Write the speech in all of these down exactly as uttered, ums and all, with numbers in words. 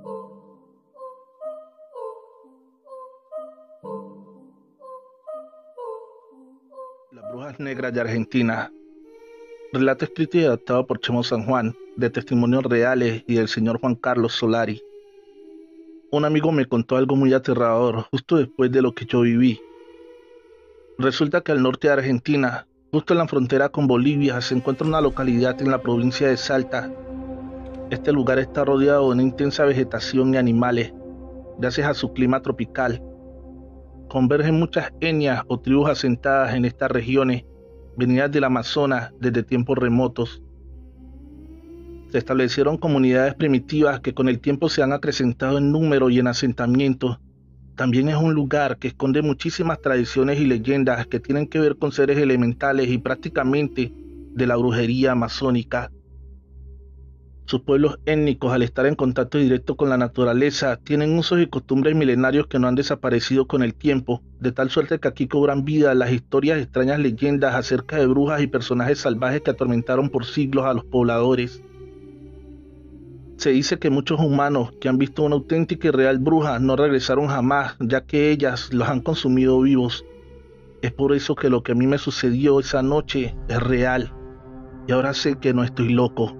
Las brujas negras de Argentina. Relato escrito y adaptado por Chemo San Juan, de testimonios reales y del señor Juan Carlos Solari. Un amigo me contó algo muy aterrador justo después de lo que yo viví. Resulta que al norte de Argentina, justo en la frontera con Bolivia, se encuentra una localidad en la provincia de Salta. Este lugar está rodeado de una intensa vegetación y animales, gracias a su clima tropical. Convergen muchas etnias o tribus asentadas en estas regiones, venidas del Amazonas desde tiempos remotos. Se establecieron comunidades primitivas que con el tiempo se han acrecentado en número y en asentamientos. También es un lugar que esconde muchísimas tradiciones y leyendas que tienen que ver con seres elementales y prácticamente de la brujería amazónica. Sus pueblos étnicos, al estar en contacto directo con la naturaleza, tienen usos y costumbres milenarios que no han desaparecido con el tiempo, de tal suerte que aquí cobran vida las historias extrañas leyendas acerca de brujas y personajes salvajes que atormentaron por siglos a los pobladores. Se dice que muchos humanos que han visto una auténtica y real bruja no regresaron jamás, ya que ellas los han consumido vivos. Es por eso que lo que a mí me sucedió esa noche es real, y ahora sé que no estoy loco.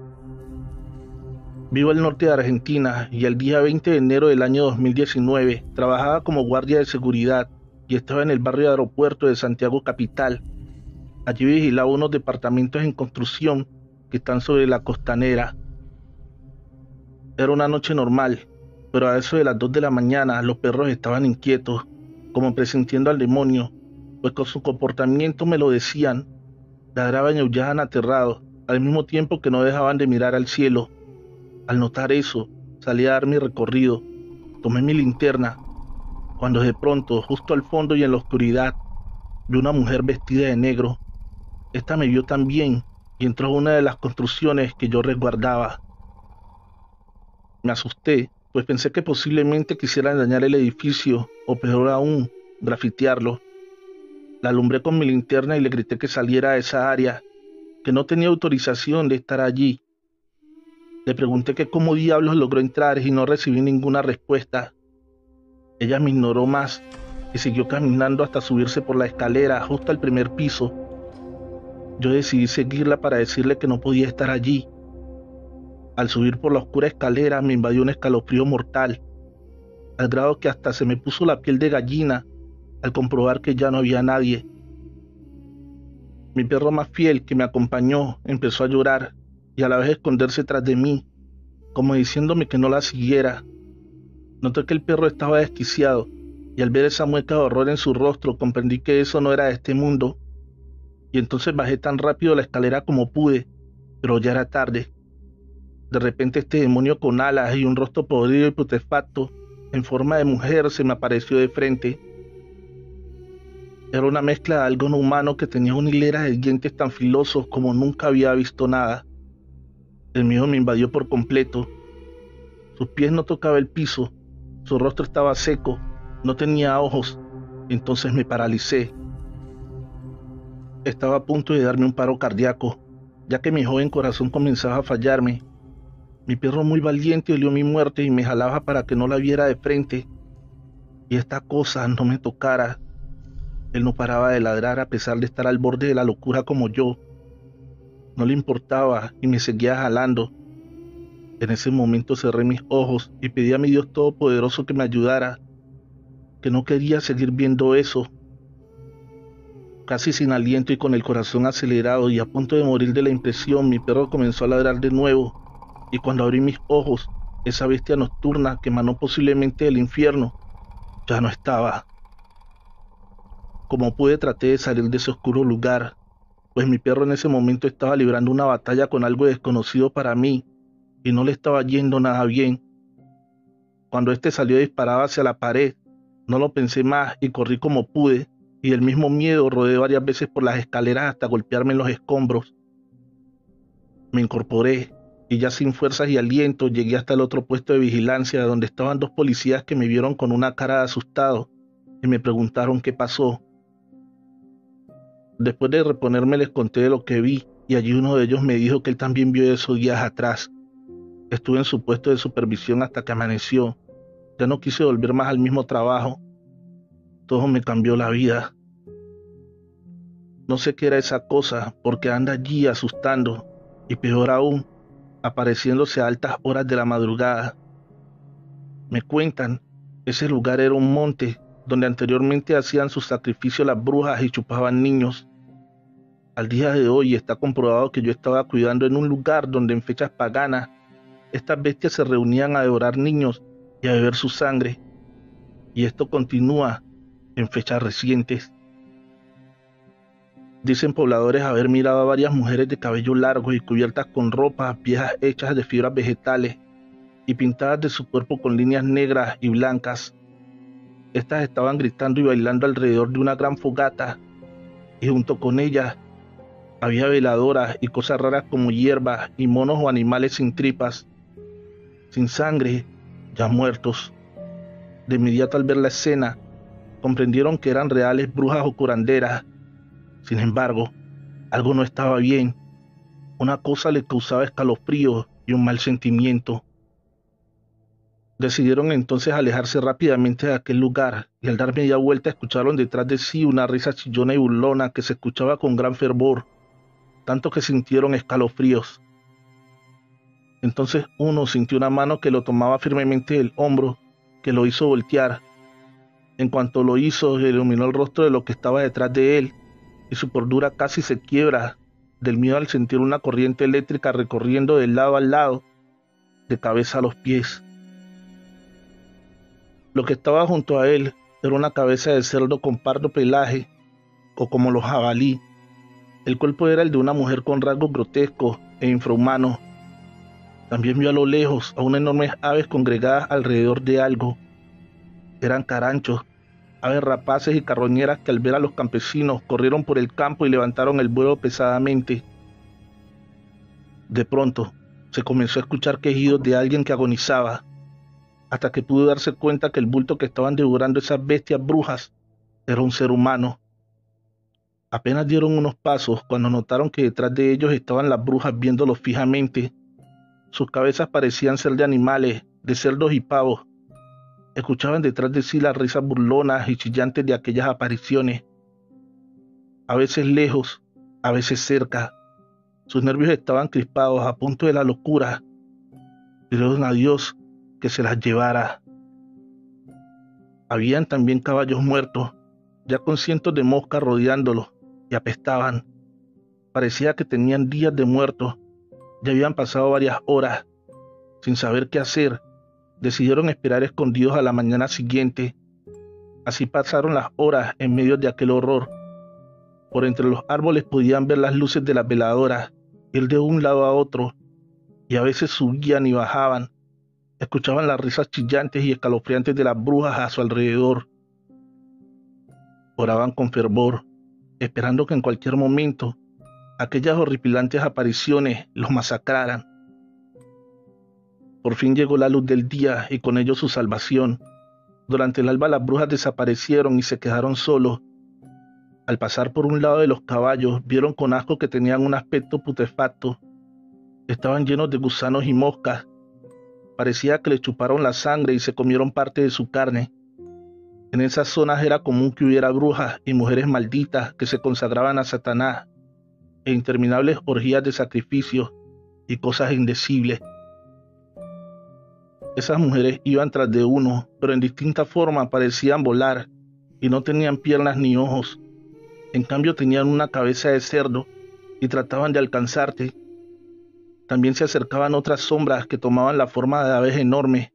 Vivo al norte de Argentina y el día veinte de enero del año dos mil diecinueve trabajaba como guardia de seguridad y estaba en el barrio de Aeropuerto de Santiago Capital. Allí vigilaba unos departamentos en construcción que están sobre la costanera. Era una noche normal, pero a eso de las dos de la mañana los perros estaban inquietos, como presintiendo al demonio, pues con su comportamiento me lo decían. Ladraban y aullaban aterrados, al mismo tiempo que no dejaban de mirar al cielo. Al notar eso, salí a dar mi recorrido, tomé mi linterna, cuando de pronto, justo al fondo y en la oscuridad, vi una mujer vestida de negro. Esta me vio también y entró a una de las construcciones que yo resguardaba. Me asusté, pues pensé que posiblemente quisieran dañar el edificio, o peor aún, grafitearlo. La alumbré con mi linterna y le grité que saliera de esa área, que no tenía autorización de estar allí. Le pregunté que cómo diablos logró entrar y no recibí ninguna respuesta. Ella me ignoró más y siguió caminando hasta subirse por la escalera justo al primer piso. Yo decidí seguirla para decirle que no podía estar allí. Al subir por la oscura escalera me invadió un escalofrío mortal, al grado que hasta se me puso la piel de gallina al comprobar que ya no había nadie. Mi perro más fiel, que me acompañó, empezó a llorar y a la vez esconderse tras de mí, como diciéndome que no la siguiera. Noté que el perro estaba desquiciado y al ver esa mueca de horror en su rostro comprendí que eso no era de este mundo, y entonces bajé tan rápido la escalera como pude, pero ya era tarde. De repente este demonio con alas y un rostro podrido y putrefacto, en forma de mujer, se me apareció de frente. Era una mezcla de algo no humano que tenía una hilera de dientes tan filosos como nunca había visto nada. El miedo me invadió por completo. Sus pies no tocaban el piso, su rostro estaba seco, no tenía ojos, entonces me paralicé. Estaba a punto de darme un paro cardíaco, ya que mi joven corazón comenzaba a fallarme. Mi perro muy valiente olió mi muerte y me jalaba para que no la viera de frente. Y esta cosa no me tocara. Él no paraba de ladrar a pesar de estar al borde de la locura como yo. No le importaba y me seguía jalando. En ese momento cerré mis ojos y pedí a mi Dios Todopoderoso que me ayudara, que no quería seguir viendo eso. Casi sin aliento y con el corazón acelerado y a punto de morir de la impresión, mi perro comenzó a ladrar de nuevo, y cuando abrí mis ojos, esa bestia nocturna que emanó posiblemente del infierno, ya no estaba. Como pude, traté de salir de ese oscuro lugar, pues mi perro en ese momento estaba librando una batalla con algo desconocido para mí, y no le estaba yendo nada bien. Cuando este salió disparado hacia la pared, no lo pensé más y corrí como pude, y el mismo miedo rodé varias veces por las escaleras hasta golpearme en los escombros. Me incorporé, y ya sin fuerzas y aliento llegué hasta el otro puesto de vigilancia, donde estaban dos policías que me vieron con una cara de asustado, y me preguntaron qué pasó. Después de reponerme les conté de lo que vi, y allí uno de ellos me dijo que él también vio eso días atrás. Estuve en su puesto de supervisión hasta que amaneció. Ya no quise volver más al mismo trabajo. Todo me cambió la vida. No sé qué era esa cosa, porque anda allí asustando, y peor aún, apareciéndose a altas horas de la madrugada. Me cuentan, ese lugar era un monte donde anteriormente hacían sus sacrificios las brujas y chupaban niños. Al día de hoy está comprobado que yo estaba cuidando en un lugar donde en fechas paganas estas bestias se reunían a devorar niños y a beber su sangre, y esto continúa en fechas recientes. Dicen pobladores haber mirado a varias mujeres de cabello largo y cubiertas con ropas viejas hechas de fibras vegetales y pintadas de su cuerpo con líneas negras y blancas. Estas estaban gritando y bailando alrededor de una gran fogata, y junto con ellas había veladoras y cosas raras como hierbas y monos o animales sin tripas, sin sangre, ya muertos. De inmediato al ver la escena, comprendieron que eran reales brujas o curanderas. Sin embargo, algo no estaba bien. Una cosa les causaba escalofríos y un mal sentimiento. Decidieron entonces alejarse rápidamente de aquel lugar, y al dar media vuelta escucharon detrás de sí una risa chillona y burlona que se escuchaba con gran fervor, tanto que sintieron escalofríos. Entonces uno sintió una mano que lo tomaba firmemente del hombro, que lo hizo voltear. En cuanto lo hizo, iluminó el rostro de lo que estaba detrás de él, y su cordura casi se quiebra del miedo al sentir una corriente eléctrica recorriendo de lado a lado, de cabeza a los pies. Lo que estaba junto a él era una cabeza de cerdo con pardo pelaje, o como los jabalí. El cuerpo era el de una mujer con rasgos grotescos e infrahumanos. También vio a lo lejos a unas enormes aves congregadas alrededor de algo. Eran caranchos, aves rapaces y carroñeras que al ver a los campesinos corrieron por el campo y levantaron el vuelo pesadamente. De pronto, se comenzó a escuchar quejidos de alguien que agonizaba, hasta que pudo darse cuenta que el bulto que estaban devorando esas bestias brujas era un ser humano. Apenas dieron unos pasos cuando notaron que detrás de ellos estaban las brujas viéndolos fijamente. Sus cabezas parecían ser de animales, de cerdos y pavos. Escuchaban detrás de sí las risas burlonas y chillantes de aquellas apariciones. A veces lejos, a veces cerca. Sus nervios estaban crispados a punto de la locura. Pidieron a Dios que se las llevara. Habían también caballos muertos, ya con cientos de moscas rodeándolos, y apestaban. Parecía que tenían días de muertos. Ya habían pasado varias horas. Sin saber qué hacer, decidieron esperar escondidos a la mañana siguiente. Así pasaron las horas en medio de aquel horror. Por entre los árboles podían ver las luces de las veladoras, ir de un lado a otro, y a veces subían y bajaban. Escuchaban las risas chillantes y escalofriantes de las brujas a su alrededor. Oraban con fervor, esperando que en cualquier momento aquellas horripilantes apariciones los masacraran. Por fin llegó la luz del día y con ello su salvación. Durante el alba las brujas desaparecieron y se quedaron solos. Al pasar por un lado de los caballos, vieron con asco que tenían un aspecto putrefacto. Estaban llenos de gusanos y moscas. Parecía que le chuparon la sangre y se comieron parte de su carne. En esas zonas era común que hubiera brujas y mujeres malditas que se consagraban a Satanás, e interminables orgías de sacrificios y cosas indecibles. Esas mujeres iban tras de uno, pero en distinta forma parecían volar, y no tenían piernas ni ojos. En cambio tenían una cabeza de cerdo, y trataban de alcanzarte. También se acercaban otras sombras que tomaban la forma de aves enormes.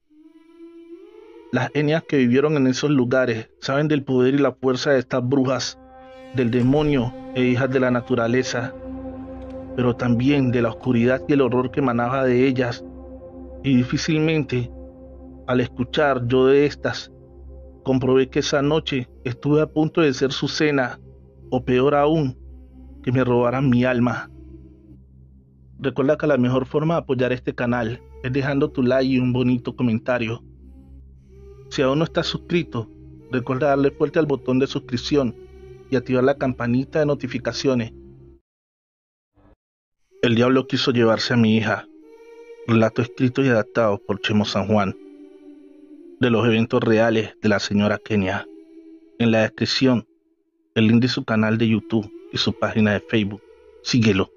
Las enias que vivieron en esos lugares saben del poder y la fuerza de estas brujas, del demonio e hijas de la naturaleza, pero también de la oscuridad y el horror que emanaba de ellas. Y difícilmente, al escuchar yo de estas, comprobé que esa noche estuve a punto de ser su cena, o peor aún, que me robaran mi alma. Recuerda que la mejor forma de apoyar este canal es dejando tu like y un bonito comentario. Si aún no estás suscrito, recuerda darle fuerte al botón de suscripción y activar la campanita de notificaciones. El diablo quiso llevarse a mi hija. Relato escrito y adaptado por Chemo San Juan, de los eventos reales de la señora Kenia. En la descripción, el link de su canal de YouTube y su página de Facebook. Síguelo.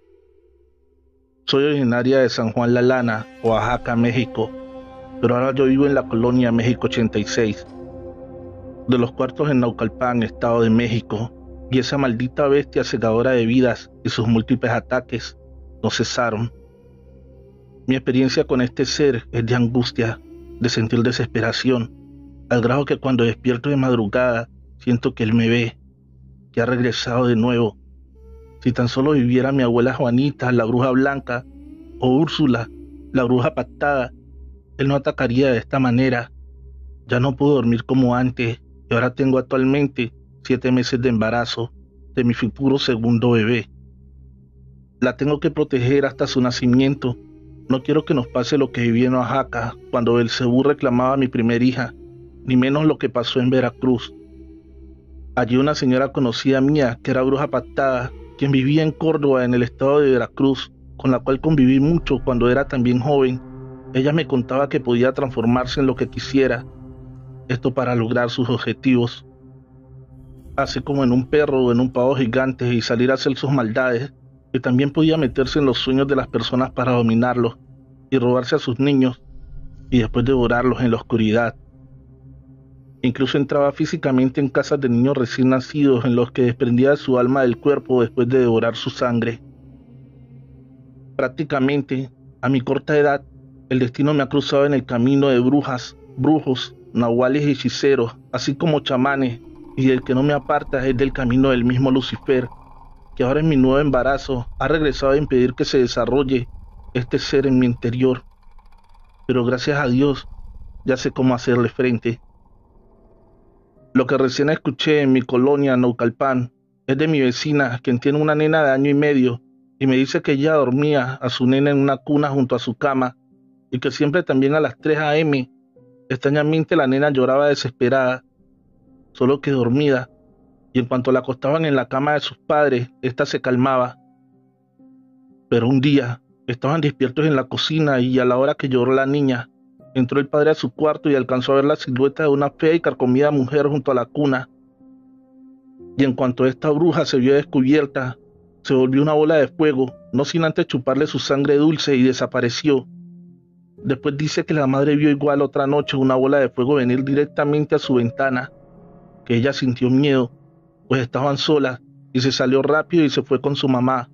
Soy originaria de San Juan La Lana, Oaxaca, México, pero ahora yo vivo en la colonia México ochenta y seis, de los cuartos en Naucalpan, Estado de México, y esa maldita bestia cegadora de vidas y sus múltiples ataques no cesaron. Mi experiencia con este ser es de angustia, de sentir desesperación, al grado que cuando despierto de madrugada siento que él me ve, que ha regresado de nuevo. Si tan solo viviera mi abuela Juanita, la bruja blanca, o Úrsula, la bruja pactada, él no atacaría de esta manera. Ya no puedo dormir como antes y ahora tengo actualmente siete meses de embarazo de mi futuro segundo bebé. La tengo que proteger hasta su nacimiento. No quiero que nos pase lo que viví en Oaxaca cuando Belcebú reclamaba a mi primer hija, ni menos lo que pasó en Veracruz. Allí una señora conocida mía, que era bruja pactada, quien vivía en Córdoba, en el estado de Veracruz, con la cual conviví mucho cuando era también joven. Ella me contaba que podía transformarse en lo que quisiera, esto para lograr sus objetivos, así como en un perro o en un pavo gigante y salir a hacer sus maldades, que también podía meterse en los sueños de las personas para dominarlos y robarse a sus niños y después devorarlos en la oscuridad. Incluso entraba físicamente en casas de niños recién nacidos en los que desprendía su alma del cuerpo después de devorar su sangre. Prácticamente, a mi corta edad, el destino me ha cruzado en el camino de brujas, brujos, nahuales y hechiceros, así como chamanes, y el que no me aparta es del camino del mismo Lucifer, que ahora en mi nuevo embarazo ha regresado a impedir que se desarrolle este ser en mi interior. Pero gracias a Dios, ya sé cómo hacerle frente. Lo que recién escuché en mi colonia Naucalpan es de mi vecina, quien tiene una nena de año y medio, y me dice que ella dormía a su nena en una cuna junto a su cama, y que siempre también a las tres a eme, extrañamente la nena lloraba desesperada, solo que dormida, y en cuanto la acostaban en la cama de sus padres, ésta se calmaba. Pero un día, estaban despiertos en la cocina y a la hora que lloró la niña, entró el padre a su cuarto y alcanzó a ver la silueta de una fea y carcomida mujer junto a la cuna. Y en cuanto esta bruja se vio descubierta, se volvió una bola de fuego, no sin antes chuparle su sangre dulce, y desapareció. Después dice que la madre vio igual otra noche una bola de fuego venir directamente a su ventana, que ella sintió miedo, pues estaban solas, y se salió rápido y se fue con su mamá.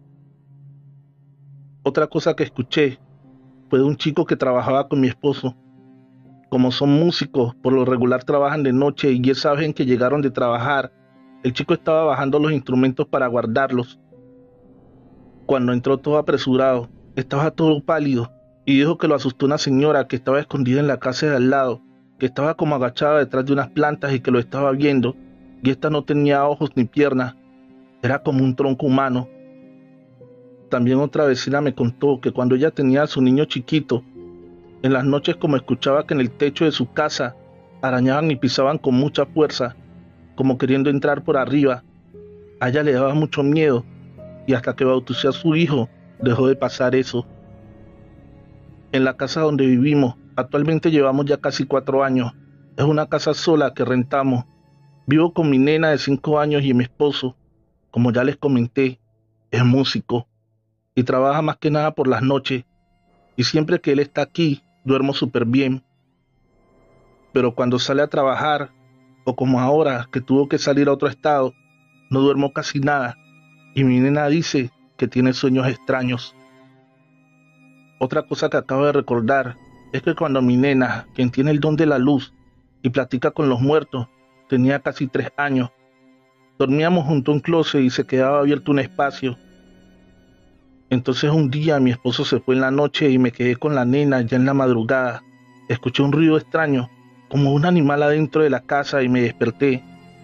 Otra cosa que escuché fue de un chico que trabajaba con mi esposo. Como son músicos, por lo regular trabajan de noche, y esa vez en que llegaron de trabajar, el chico estaba bajando los instrumentos para guardarlos. Cuando entró todo apresurado, estaba todo pálido, y dijo que lo asustó una señora que estaba escondida en la casa de al lado, que estaba como agachada detrás de unas plantas y que lo estaba viendo, y esta no tenía ojos ni piernas, era como un tronco humano. También otra vecina me contó que cuando ella tenía a su niño chiquito, en las noches, como escuchaba que en el techo de su casa arañaban y pisaban con mucha fuerza, como queriendo entrar por arriba, a ella le daba mucho miedo, y hasta que bautizó a su hijo, dejó de pasar eso. En la casa donde vivimos, actualmente llevamos ya casi cuatro años. Es una casa sola que rentamos. Vivo con mi nena de cinco años y mi esposo, como ya les comenté, es músico y trabaja más que nada por las noches, y siempre que él está aquí, duermo súper bien. Pero cuando sale a trabajar, o como ahora que tuvo que salir a otro estado, no duermo casi nada, y mi nena dice que tiene sueños extraños. Otra cosa que acabo de recordar es que cuando mi nena, quien tiene el don de la luz y platica con los muertos, tenía casi tres años, dormíamos junto a un closet y se quedaba abierto un espacio. Entonces un día mi esposo se fue en la noche y me quedé con la nena ya en la madrugada. Escuché un ruido extraño, como un animal adentro de la casa, y me desperté.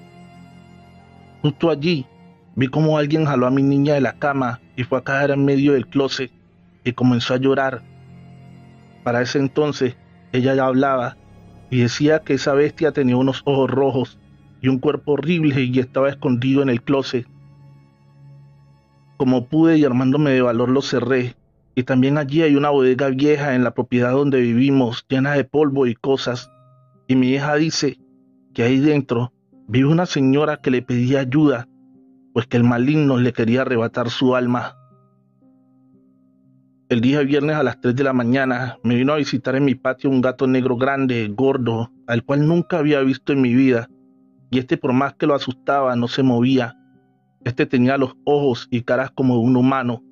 Justo allí vi como alguien jaló a mi niña de la cama y fue a caer en medio del closet y comenzó a llorar. Para ese entonces ella ya hablaba y decía que esa bestia tenía unos ojos rojos y un cuerpo horrible y estaba escondido en el closet. Como pude y armándome de valor lo cerré, Y también allí hay una bodega vieja en la propiedad donde vivimos, llena de polvo y cosas. Y mi hija dice que ahí dentro vive una señora que le pedía ayuda, pues que el maligno le quería arrebatar su alma. El día viernes a las tres de la mañana me vino a visitar en mi patio un gato negro grande, gordo, al cual nunca había visto en mi vida, y este, por más que lo asustaba, no se movía. Este tenía los ojos y caras como de un humano.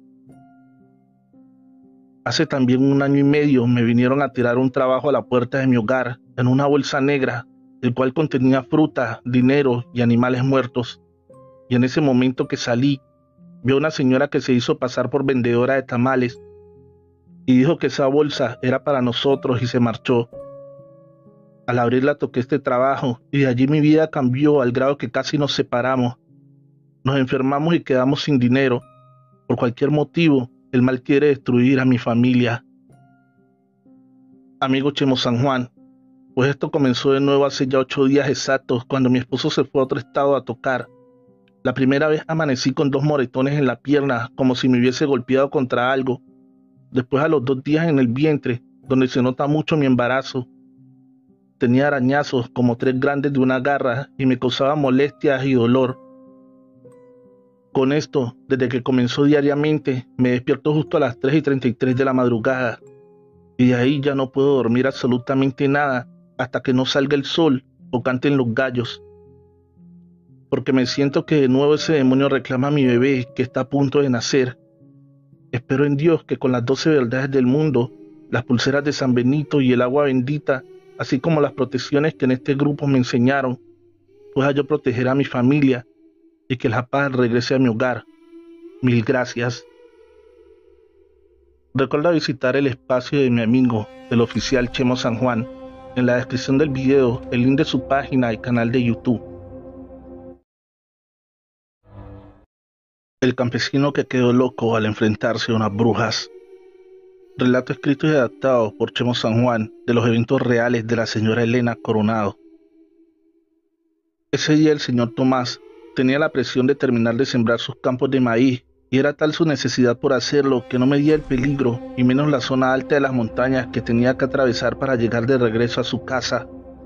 Hace también un año y medio me vinieron a tirar un trabajo a la puerta de mi hogar en una bolsa negra, el cual contenía fruta, dinero y animales muertos. Y en ese momento que salí, vi a una señora que se hizo pasar por vendedora de tamales y dijo que esa bolsa era para nosotros y se marchó. Al abrirla toqué este trabajo y de allí mi vida cambió al grado que casi nos separamos. Nos enfermamos y quedamos sin dinero. Por cualquier motivo, el mal quiere destruir a mi familia. Amigo Chemo San Juan, pues esto comenzó de nuevo hace ya ocho días exactos, cuando mi esposo se fue a otro estado a tocar. La primera vez amanecí con dos moretones en la pierna, como si me hubiese golpeado contra algo. Después, a los dos días, en el vientre, donde se nota mucho mi embarazo. Tenía arañazos como tres grandes de una garra y me causaba molestias y dolor. Con esto, desde que comenzó diariamente, me despierto justo a las tres y treinta y tres de la madrugada. Y de ahí ya no puedo dormir absolutamente nada hasta que no salga el sol o canten los gallos. Porque me siento que de nuevo ese demonio reclama a mi bebé que está a punto de nacer. Espero en Dios que con las doce verdades del mundo, las pulseras de San Benito y el agua bendita, así como las protecciones que en este grupo me enseñaron, pueda yo proteger a mi familia y que la paz regrese a mi hogar. Mil gracias. Recuerda visitar el espacio de mi amigo, el oficial Chemo San Juan. En la descripción del video, el link de su página y canal de YouTube. El campesino que quedó loco al enfrentarse a unas brujas. Relato escrito y adaptado por Chemo San Juan de los eventos reales de la señora Elena Coronado. Ese día el señor Tomás tenía la presión de terminar de sembrar sus campos de maíz, y era tal su necesidad por hacerlo que no medía el peligro, y menos la zona alta de las montañas que tenía que atravesar para llegar de regreso a su casa.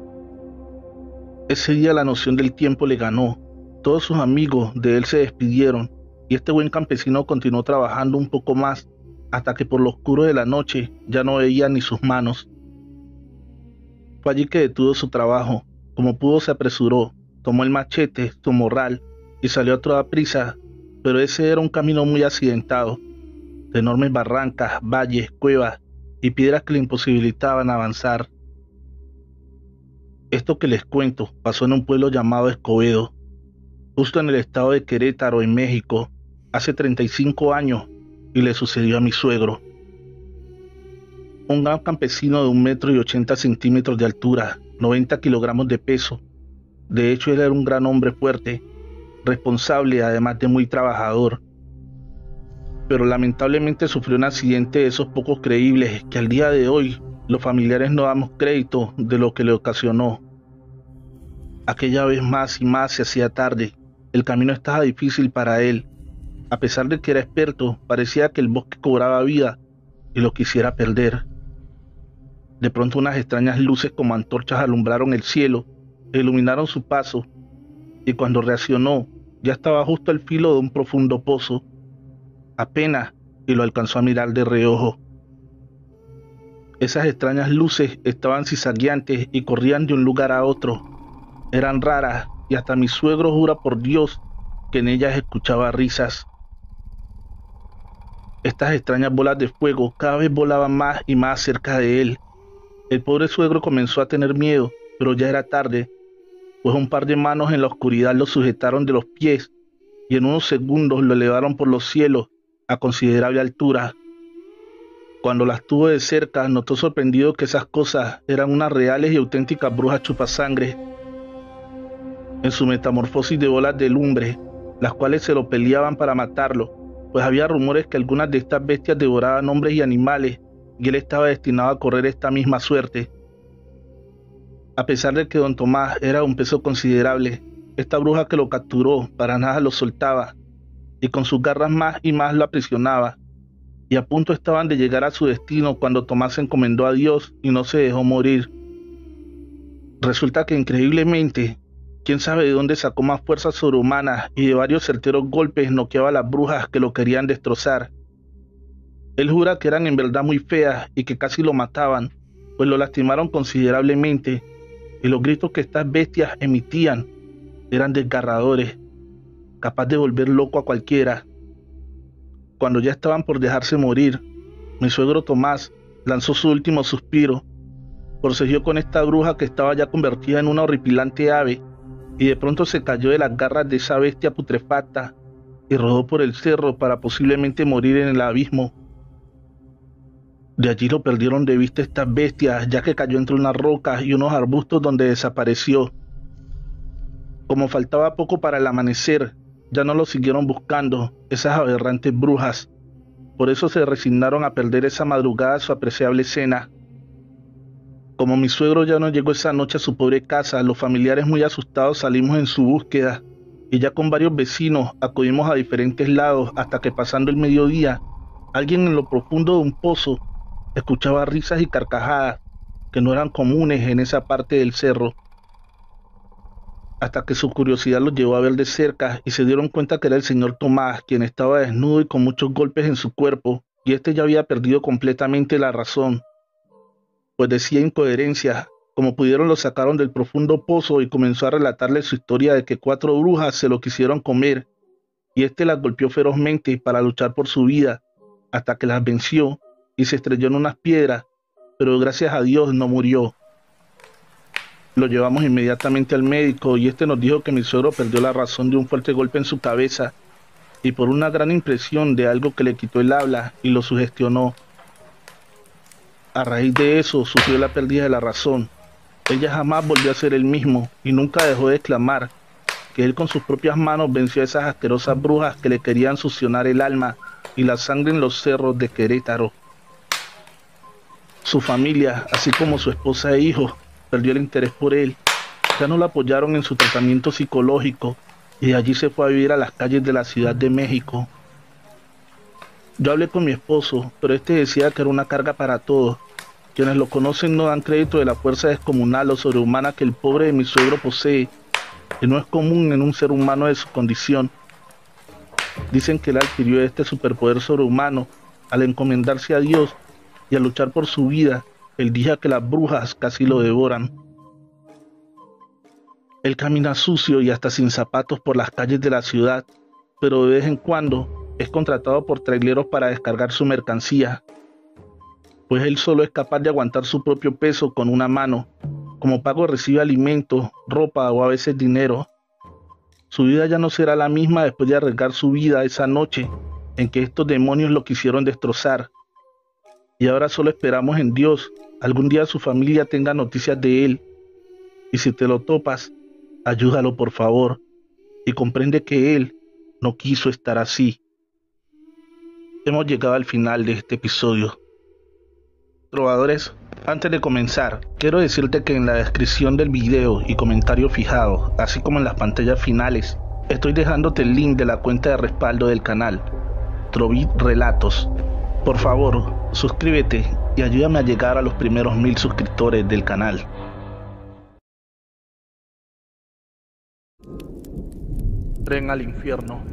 Ese día la noción del tiempo le ganó. Todos sus amigos de él se despidieron, y este buen campesino continuó trabajando un poco más, hasta que por lo oscuro de la noche ya no veía ni sus manos. Fue allí que detuvo su trabajo. Como pudo se apresuró, tomó el machete, su morral, y salió a toda prisa, pero ese era un camino muy accidentado, de enormes barrancas, valles, cuevas y piedras que le imposibilitaban avanzar. Esto que les cuento pasó en un pueblo llamado Escobedo, justo en el estado de Querétaro, en México, hace treinta y cinco años, y le sucedió a mi suegro. Un gran campesino de un metro y ochenta centímetros de altura, noventa kilogramos de peso. De hecho, él era un gran hombre fuerte, responsable, además de muy trabajador. Pero lamentablemente sufrió un accidente de esos pocos creíbles que al día de hoy los familiares no damos crédito de lo que le ocasionó. Aquella vez más y más se hacía tarde. El camino estaba difícil para él. A pesar de que era experto, parecía que el bosque cobraba vida y lo quisiera perder. De pronto unas extrañas luces como antorchas alumbraron el cielo e iluminaron su paso, y cuando reaccionó, ya estaba justo al filo de un profundo pozo. Apenas y lo alcanzó a mirar de reojo. Esas extrañas luces estaban zigzagueantes y corrían de un lugar a otro. Eran raras, y hasta mi suegro jura por Dios que en ellas escuchaba risas. Estas extrañas bolas de fuego cada vez volaban más y más cerca de él. El pobre suegro comenzó a tener miedo, pero ya era tarde, pues un par de manos en la oscuridad lo sujetaron de los pies y en unos segundos lo elevaron por los cielos a considerable altura. Cuando las tuvo de cerca, notó sorprendido que esas cosas eran unas reales y auténticas brujas chupasangre. En su metamorfosis de bolas de lumbre, las cuales se lo peleaban para matarlo, pues había rumores que algunas de estas bestias devoraban hombres y animales, y él estaba destinado a correr esta misma suerte. A pesar de que don Tomás era un peso considerable, esta bruja que lo capturó para nada lo soltaba, y con sus garras más y más lo aprisionaba, y a punto estaban de llegar a su destino cuando Tomás se encomendó a Dios y no se dejó morir. Resulta que increíblemente, quién sabe de dónde sacó más fuerzas sobrehumanas y de varios certeros golpes noqueaba a las brujas que lo querían destrozar. Él jura que eran en verdad muy feas y que casi lo mataban, pues lo lastimaron considerablemente, y los gritos que estas bestias emitían eran desgarradores, capaz de volver loco a cualquiera. Cuando ya estaban por dejarse morir, mi suegro Tomás lanzó su último suspiro, forcejeó con esta bruja que estaba ya convertida en una horripilante ave, y de pronto se cayó de las garras de esa bestia putrefacta y rodó por el cerro para posiblemente morir en el abismo. De allí lo perdieron de vista estas bestias, ya que cayó entre unas rocas y unos arbustos donde desapareció. Como faltaba poco para el amanecer, ya no lo siguieron buscando esas aberrantes brujas. Por eso se resignaron a perder esa madrugada su apreciable cena. Como mi suegro ya no llegó esa noche a su pobre casa, los familiares muy asustados salimos en su búsqueda, y ya con varios vecinos acudimos a diferentes lados hasta que pasando el mediodía, alguien en lo profundo de un pozo escuchaba risas y carcajadas que no eran comunes en esa parte del cerro, hasta que su curiosidad los llevó a ver de cerca y se dieron cuenta que era el señor Tomás, quien estaba desnudo y con muchos golpes en su cuerpo, y este ya había perdido completamente la razón, pues decía incoherencias. Como pudieron lo sacaron del profundo pozo y comenzó a relatarle su historia de que cuatro brujas se lo quisieron comer, y este las golpeó ferozmente para luchar por su vida, hasta que las venció y se estrelló en unas piedras, pero gracias a Dios no murió. Lo llevamos inmediatamente al médico y este nos dijo que mi suegro perdió la razón de un fuerte golpe en su cabeza y por una gran impresión de algo que le quitó el habla y lo sugestionó. A raíz de eso sufrió la pérdida de la razón. Ella jamás volvió a ser el mismo y nunca dejó de exclamar que él con sus propias manos venció a esas asquerosas brujas que le querían succionar el alma y la sangre en los cerros de Querétaro. Su familia, así como su esposa e hijos, perdió el interés por él. Ya no lo apoyaron en su tratamiento psicológico y de allí se fue a vivir a las calles de la Ciudad de México. Yo hablé con mi esposo, pero este decía que era una carga para todos. Quienes lo conocen no dan crédito de la fuerza descomunal o sobrehumana que el pobre de mi suegro posee, que no es común en un ser humano de su condición. Dicen que él adquirió este superpoder sobrehumano al encomendarse a Dios y a luchar por su vida el día que las brujas casi lo devoran. Él camina sucio y hasta sin zapatos por las calles de la ciudad, pero de vez en cuando es contratado por traileros para descargar su mercancía, pues él solo es capaz de aguantar su propio peso con una mano. Como pago recibe alimentos, ropa o a veces dinero. Su vida ya no será la misma después de arriesgar su vida esa noche en que estos demonios lo quisieron destrozar. Y ahora solo esperamos en Dios algún día su familia tenga noticias de él. Y si te lo topas, ayúdalo por favor y comprende que él no quiso estar así. Hemos llegado al final de este episodio. Trovadores, antes de comenzar, quiero decirte que en la descripción del video y comentario fijado, así como en las pantallas finales, estoy dejándote el link de la cuenta de respaldo del canal, Trovit Relatos. Por favor, suscríbete y ayúdame a llegar a los primeros mil suscriptores del canal. Tren al infierno.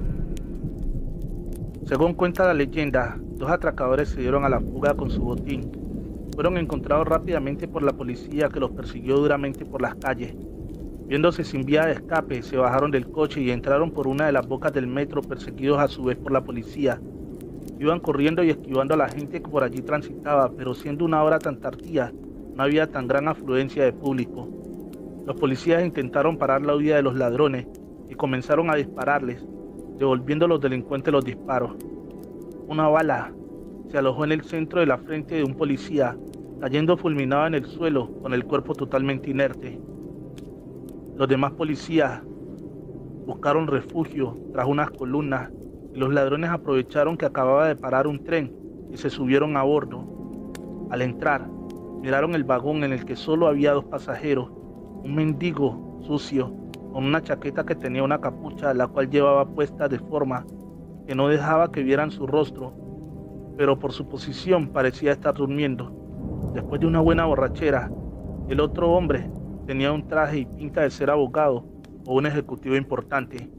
Según cuenta la leyenda, dos atracadores se dieron a la fuga con su botín. Fueron encontrados rápidamente por la policía, que los persiguió duramente por las calles. Viéndose sin vía de escape, se bajaron del coche y entraron por una de las bocas del metro, perseguidos a su vez por la policía. Iban corriendo y esquivando a la gente que por allí transitaba, pero siendo una hora tan tardía, no había tan gran afluencia de público. Los policías intentaron parar la huida de los ladrones y comenzaron a dispararles, devolviendo a los delincuentes los disparos. Una bala se alojó en el centro de la frente de un policía, cayendo fulminado en el suelo con el cuerpo totalmente inerte. Los demás policías buscaron refugio tras unas columnas y los ladrones aprovecharon que acababa de parar un tren y se subieron a bordo. Al entrar, miraron el vagón en el que solo había dos pasajeros, un mendigo sucio con una chaqueta que tenía una capucha, la cual llevaba puesta de forma que no dejaba que vieran su rostro, pero por su posición parecía estar durmiendo. Después de una buena borrachera, el otro hombre tenía un traje y pinta de ser abogado o un ejecutivo importante.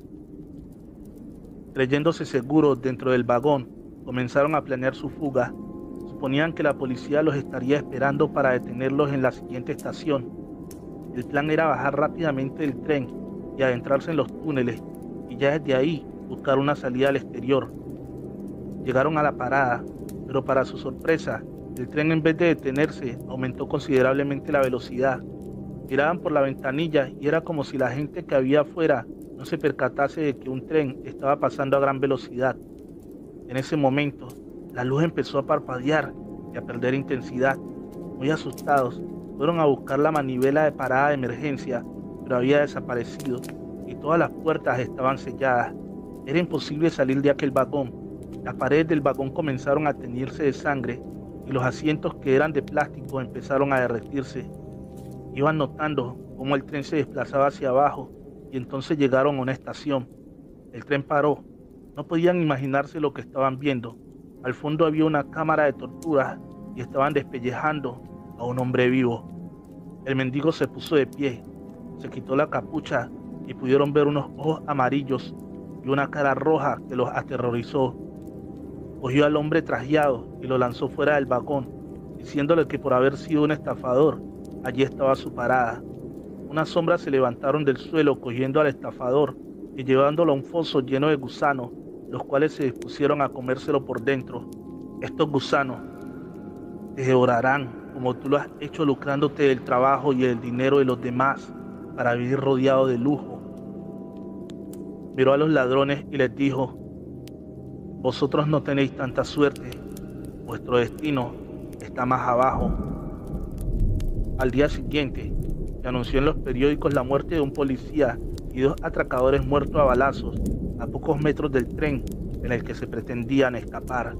Creyéndose seguros dentro del vagón, comenzaron a planear su fuga. Suponían que la policía los estaría esperando para detenerlos en la siguiente estación. El plan era bajar rápidamente del tren y adentrarse en los túneles, y ya desde ahí buscar una salida al exterior. Llegaron a la parada, pero para su sorpresa, el tren, en vez de detenerse, aumentó considerablemente la velocidad. Miraban por la ventanilla y era como si la gente que había afuera no se percatase de que un tren estaba pasando a gran velocidad. En ese momento, la luz empezó a parpadear y a perder intensidad. Muy asustados, fueron a buscar la manivela de parada de emergencia, pero había desaparecido y todas las puertas estaban selladas. Era imposible salir de aquel vagón. Las paredes del vagón comenzaron a teñirse de sangre y los asientos, que eran de plástico, empezaron a derretirse. Iban notando cómo el tren se desplazaba hacia abajo y entonces llegaron a una estación. El tren paró. No podían imaginarse lo que estaban viendo. Al fondo había una cámara de tortura y estaban despellejando a un hombre vivo. El mendigo se puso de pie, se quitó la capucha y pudieron ver unos ojos amarillos y una cara roja que los aterrorizó. Cogió al hombre trajeado y lo lanzó fuera del vagón, diciéndole que por haber sido un estafador, allí estaba su parada. Unas sombras se levantaron del suelo cogiendo al estafador y llevándolo a un foso lleno de gusanos, los cuales se dispusieron a comérselo por dentro. Estos gusanos te devorarán como tú lo has hecho, lucrándote del trabajo y el dinero de los demás para vivir rodeado de lujo. Miró a los ladrones y les dijo: vosotros no tenéis tanta suerte, vuestro destino está más abajo. Al día siguiente, se anunció en los periódicos la muerte de un policía y dos atracadores muertos a balazos a pocos metros del tren en el que se pretendían escapar.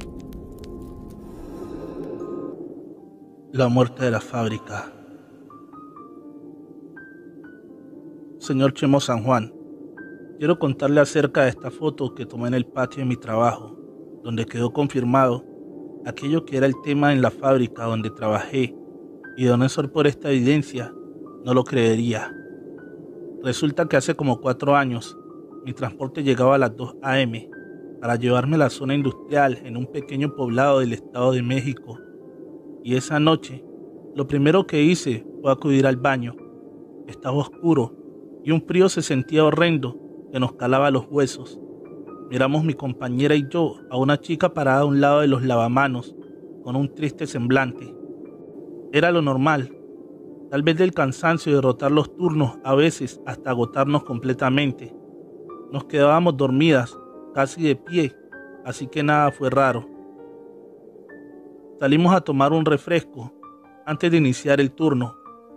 La muerte de la fábrica. Señor Chemo San Juan, quiero contarle acerca de esta foto que tomé en el patio de mi trabajo, donde quedó confirmado aquello que era el tema en la fábrica donde trabajé, y de no ser por esta evidencia, no lo creería. Resulta que hace como cuatro años, mi transporte llegaba a las dos a eme para llevarme a la zona industrial en un pequeño poblado del Estado de México, y esa noche, lo primero que hice fue acudir al baño. Estaba oscuro y un frío se sentía horrendo que nos calaba los huesos. Miramos mi compañera y yo a una chica parada a un lado de los lavamanos, con un triste semblante. Era lo normal, tal vez del cansancio de rotar los turnos, a veces hasta agotarnos completamente. Nos quedábamos dormidas, casi de pie, así que nada fue raro. Salimos a tomar un refresco antes de iniciar el turno.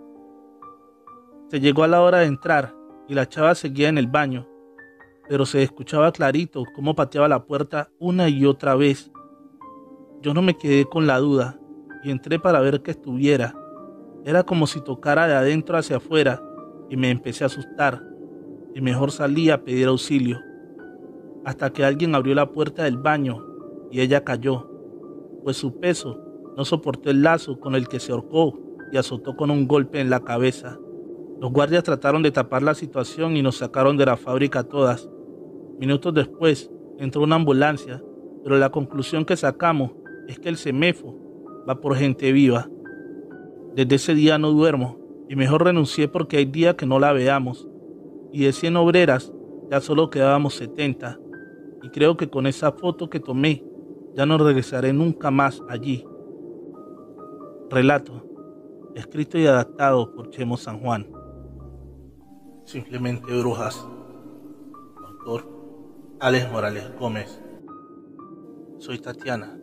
Se llegó a la hora de entrar y la chava seguía en el baño, pero se escuchaba clarito cómo pateaba la puerta una y otra vez. Yo no me quedé con la duda y entré para ver que estuviera. Era como si tocara de adentro hacia afuera y me empecé a asustar y mejor salí a pedir auxilio, hasta que alguien abrió la puerta del baño y ella cayó, pues su peso no soportó el lazo con el que se ahorcó y azotó con un golpe en la cabeza. Los guardias trataron de tapar la situación y nos sacaron de la fábrica todas. Minutos después entró una ambulancia, pero la conclusión que sacamos es que el CEMEFO va por gente viva. Desde ese día no duermo y mejor renuncié porque hay días que no la veamos. Y de cien obreras ya solo quedábamos setenta. Y creo que con esa foto que tomé ya no regresaré nunca más allí. Relato, escrito y adaptado por Chemo San Juan. Simplemente brujas. Autor Alex Morales Gómez. Soy Tatiana.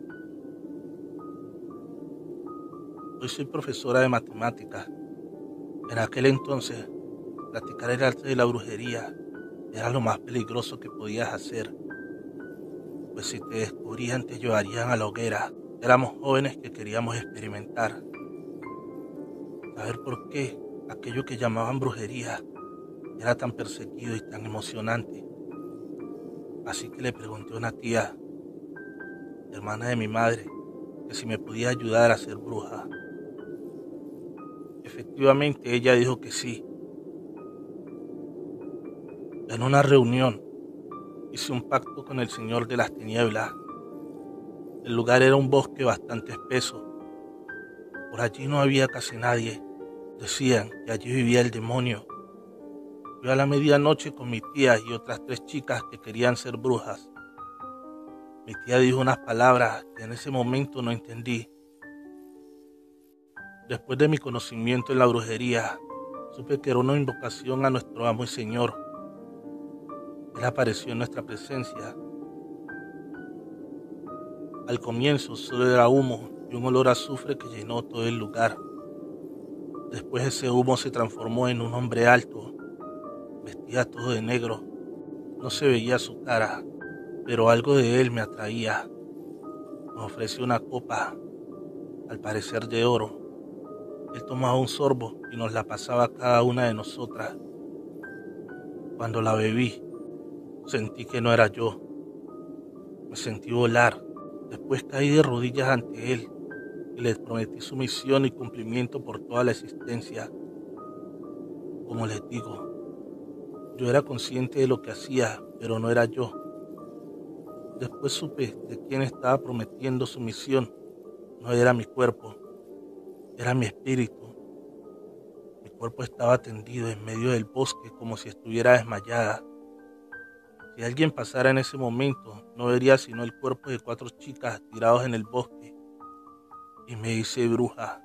Hoy soy profesora de matemáticas. En aquel entonces, practicar el arte de la brujería era lo más peligroso que podías hacer, pues si te descubrían te llevarían a la hoguera. Éramos jóvenes que queríamos experimentar, saber por qué aquello que llamaban brujería era tan perseguido y tan emocionante. Así que le pregunté a una tía: hermana de mi madre, que si me podía ayudar a ser bruja. Efectivamente, ella dijo que sí. En una reunión hice un pacto con el Señor de las Tinieblas. El lugar era un bosque bastante espeso. Por allí no había casi nadie. Decían que allí vivía el demonio. Yo a la medianoche con mi tía y otras tres chicas que querían ser brujas. Mi tía dijo unas palabras que en ese momento no entendí. Después de mi conocimiento en la brujería, supe que era una invocación a nuestro amo y Señor. Él apareció en nuestra presencia. Al comienzo solo era humo y un olor a azufre que llenó todo el lugar. Después ese humo se transformó en un hombre alto, vestía todo de negro. No se veía su cara, pero algo de él me atraía. Nos ofreció una copa, al parecer de oro. Él tomaba un sorbo y nos la pasaba a cada una de nosotras. Cuando la bebí, sentí que no era yo. Me sentí volar. Después caí de rodillas ante él y le prometí sumisión y cumplimiento por toda la existencia. Como les digo, yo era consciente de lo que hacía, pero no era yo. Después supe de quién estaba prometiendo sumisión. No era mi cuerpo, era mi espíritu. Mi cuerpo estaba tendido en medio del bosque como si estuviera desmayada. Si alguien pasara en ese momento, no vería sino el cuerpo de cuatro chicas tirados en el bosque. Y me hice bruja.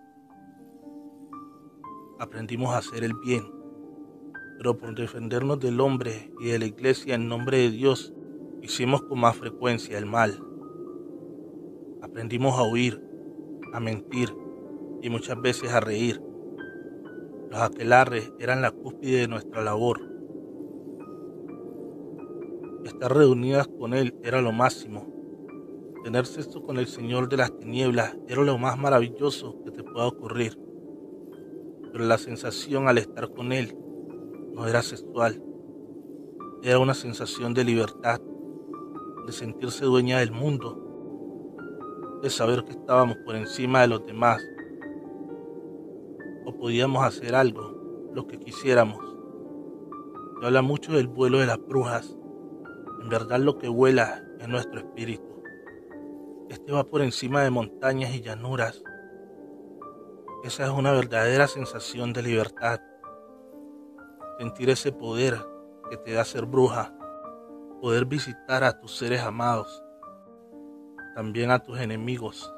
Aprendimos a hacer el bien, pero por defendernos del hombre y de la iglesia en nombre de Dios, hicimos con más frecuencia el mal. Aprendimos a huir, a mentir y muchas veces a reír. Los aquelarres eran la cúspide de nuestra labor. Estar reunidas con él era lo máximo. Tener sexo con el Señor de las Tinieblas era lo más maravilloso que te pueda ocurrir. Pero la sensación al estar con él no era sexual. Era una sensación de libertad, de sentirse dueña del mundo, de saber que estábamos por encima de los demás o podíamos hacer algo, lo que quisiéramos. Se habla mucho del vuelo de las brujas. En verdad lo que vuela es nuestro espíritu. Este va por encima de montañas y llanuras. Esa es una verdadera sensación de libertad. Sentir ese poder que te da ser bruja. Poder visitar a tus seres amados. También a tus enemigos.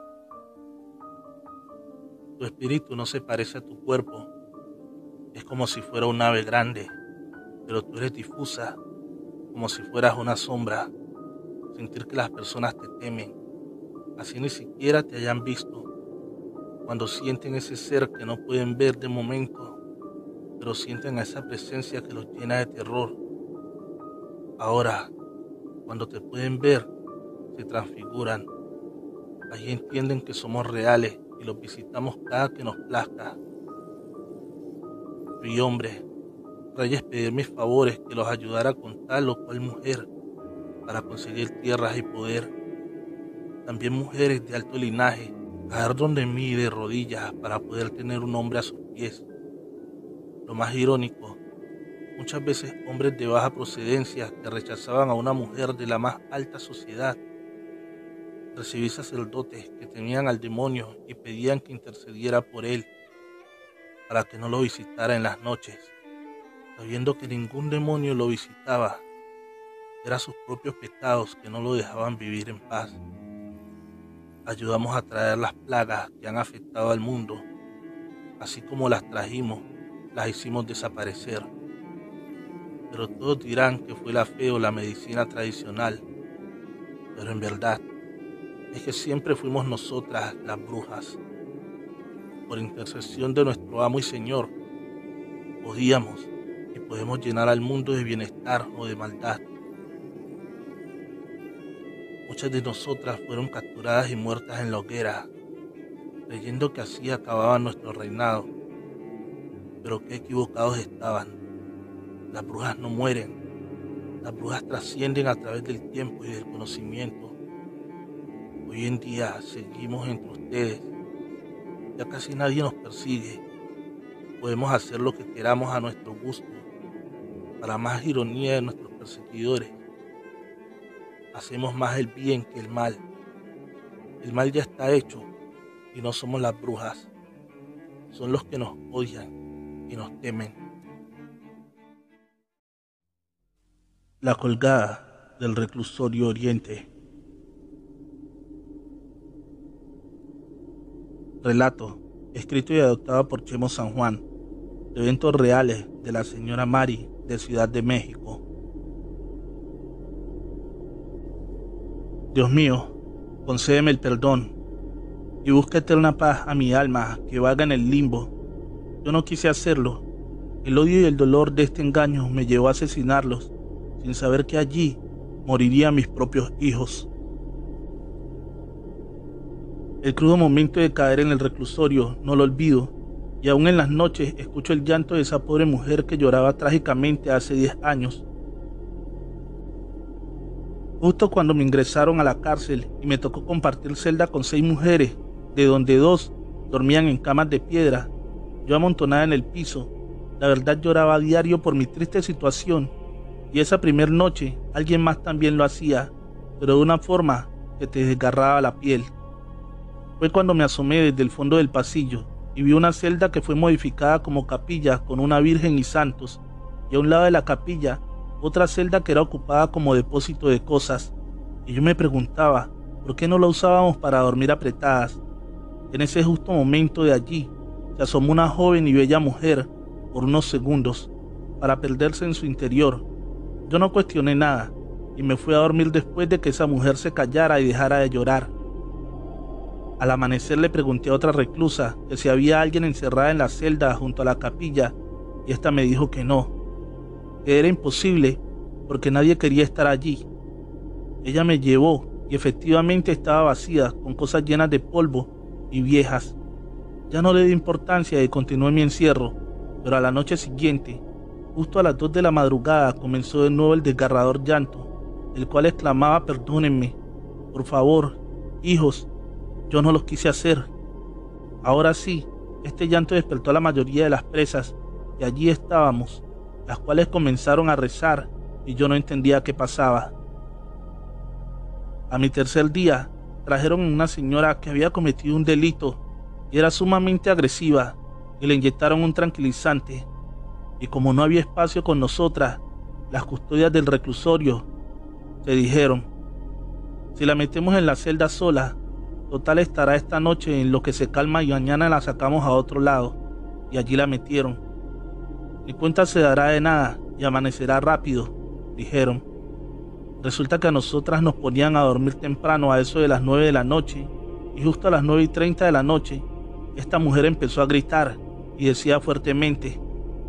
Tu espíritu no se parece a tu cuerpo. Es como si fuera un ave grande, pero tú eres difusa, como si fueras una sombra. Sentir que las personas te temen, así ni siquiera te hayan visto. Cuando sienten ese ser que no pueden ver de momento, pero sienten esa presencia que los llena de terror. Ahora, cuando te pueden ver, se transfiguran. Allí entienden que somos reales y los visitamos cada que nos plazca. Fui hombre, reyes pedir mis favores que los ayudara con tal o cual mujer para conseguir tierras y poder. También mujeres de alto linaje, caer donde mí de rodillas para poder tener un hombre a sus pies. Lo más irónico, muchas veces hombres de baja procedencia que rechazaban a una mujer de la más alta sociedad. Recibí sacerdotes que temían al demonio y pedían que intercediera por él para que no lo visitara en las noches, sabiendo que ningún demonio lo visitaba. Eran sus propios pecados que no lo dejaban vivir en paz. Ayudamos a traer las plagas que han afectado al mundo. Así como las trajimos, las hicimos desaparecer. Pero todos dirán que fue la fe o la medicina tradicional. Pero en verdad, es que siempre fuimos nosotras las brujas. Por intercesión de nuestro amo y Señor, podíamos y podemos llenar al mundo de bienestar o de maldad. Muchas de nosotras fueron capturadas y muertas en la hoguera, creyendo que así acababa nuestro reinado. Pero qué equivocados estaban. Las brujas no mueren. Las brujas trascienden a través del tiempo y del conocimiento. Hoy en día seguimos entre ustedes. Ya casi nadie nos persigue. Podemos hacer lo que queramos a nuestro gusto. Para más ironía de nuestros perseguidores, hacemos más el bien que el mal. El mal ya está hecho y no somos las brujas. Son los que nos odian y nos temen. La colgada del reclusorio Oriente. Relato, escrito y adoptado por Chemo San Juan, de eventos reales de la señora Mari de Ciudad de México. Dios mío, concédeme el perdón y busca eterna paz a mi alma que vaga en el limbo. Yo no quise hacerlo. El odio y el dolor de este engaño me llevó a asesinarlos, sin saber que allí morirían mis propios hijos. El crudo momento de caer en el reclusorio no lo olvido, y aún en las noches escucho el llanto de esa pobre mujer que lloraba trágicamente hace diez años. Justo cuando me ingresaron a la cárcel y me tocó compartir celda con seis mujeres, de donde dos dormían en camas de piedra, yo amontonada en el piso, la verdad lloraba a diario por mi triste situación, y esa primer noche alguien más también lo hacía, pero de una forma que te desgarraba la piel. Fue cuando me asomé desde el fondo del pasillo y vi una celda que fue modificada como capilla con una virgen y santos, y a un lado de la capilla otra celda que era ocupada como depósito de cosas, y yo me preguntaba por qué no la usábamos para dormir apretadas. En ese justo momento de allí se asomó una joven y bella mujer por unos segundos para perderse en su interior. Yo no cuestioné nada y me fui a dormir después de que esa mujer se callara y dejara de llorar. Al amanecer le pregunté a otra reclusa que si había alguien encerrada en la celda junto a la capilla, y esta me dijo que no, que era imposible porque nadie quería estar allí. Ella me llevó y efectivamente estaba vacía, con cosas llenas de polvo y viejas. Ya no le di importancia y continué mi encierro, pero a la noche siguiente, justo a las dos de la madrugada, comenzó de nuevo el desgarrador llanto, el cual exclamaba: perdónenme, por favor, hijos, yo no los quise hacer. Ahora sí, este llanto despertó a la mayoría de las presas, y allí estábamos, las cuales comenzaron a rezar, y yo no entendía qué pasaba. A mi tercer día, trajeron a una señora que había cometido un delito, y era sumamente agresiva, y le inyectaron un tranquilizante, y como no había espacio con nosotras, las custodias del reclusorio se dijeron: si la metemos en la celda sola, total estará esta noche en lo que se calma y mañana la sacamos a otro lado, y allí la metieron. Ni cuenta se dará de nada y amanecerá rápido, dijeron. Resulta que a nosotras nos ponían a dormir temprano a eso de las nueve de la noche, y justo a las nueve y treinta de la noche, esta mujer empezó a gritar y decía fuertemente: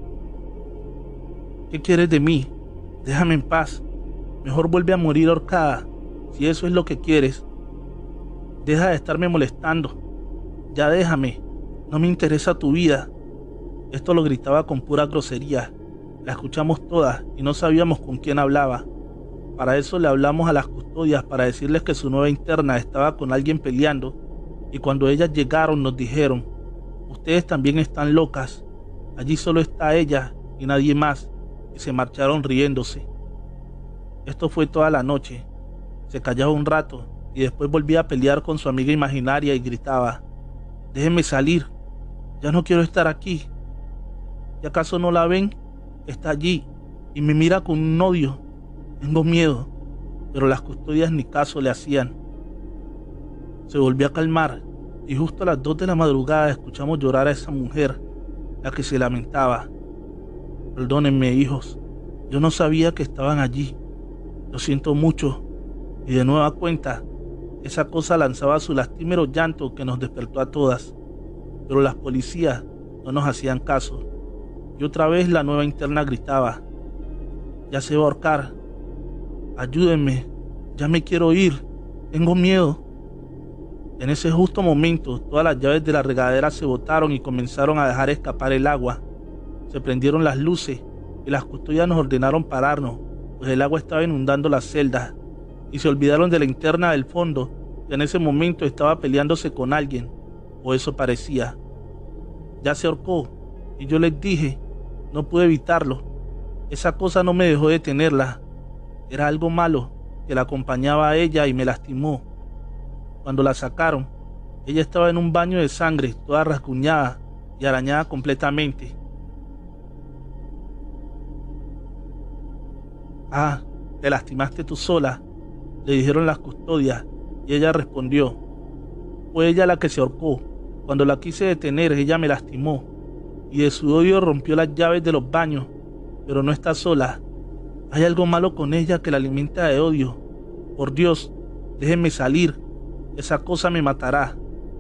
¿qué quieres de mí? Déjame en paz. Mejor vuelve a morir ahorcada, si eso es lo que quieres. Deja de estarme molestando. Ya déjame. No me interesa tu vida. Esto lo gritaba con pura grosería. La escuchamos todas y no sabíamos con quién hablaba. Para eso le hablamos a las custodias para decirles que su nueva interna estaba con alguien peleando, y cuando ellas llegaron nos dijeron: ustedes también están locas. Allí solo está ella y nadie más, y se marcharon riéndose. Esto fue toda la noche. Se callaba un rato y después volvía a pelear con su amiga imaginaria y gritaba: déjenme salir, ya no quiero estar aquí. ¿Y acaso no la ven? Está allí y me mira con un odio. Tengo miedo, pero las custodias ni caso le hacían. Se volvió a calmar y justo a las dos de la madrugada escuchamos llorar a esa mujer, la que se lamentaba: perdónenme, hijos, yo no sabía que estaban allí, lo siento mucho. Y de nueva cuenta, esa cosa lanzaba su lastimero llanto que nos despertó a todas, pero las policías no nos hacían caso, y otra vez la nueva interna gritaba: ya se va a ahorcar, ayúdenme, ya me quiero ir, tengo miedo. En ese justo momento, todas las llaves de la regadera se botaron y comenzaron a dejar escapar el agua. Se prendieron las luces y las custodias nos ordenaron pararnos, pues el agua estaba inundando las celdas, y se olvidaron de la interna del fondo, que en ese momento estaba peleándose con alguien, o eso parecía. Ya se ahorcó, y yo les dije, no pude evitarlo. Esa cosa no me dejó detenerla. Era algo malo que la acompañaba a ella y me lastimó. Cuando la sacaron, ella estaba en un baño de sangre, toda rasguñada y arañada completamente. Ah, te lastimaste tú sola, le dijeron las custodias, y ella respondió, fue ella la que se ahorcó. Cuando la quise detener, ella me lastimó, y de su odio rompió las llaves de los baños, pero no está sola. Hay algo malo con ella que la alimenta de odio. Por Dios, déjenme salir, esa cosa me matará.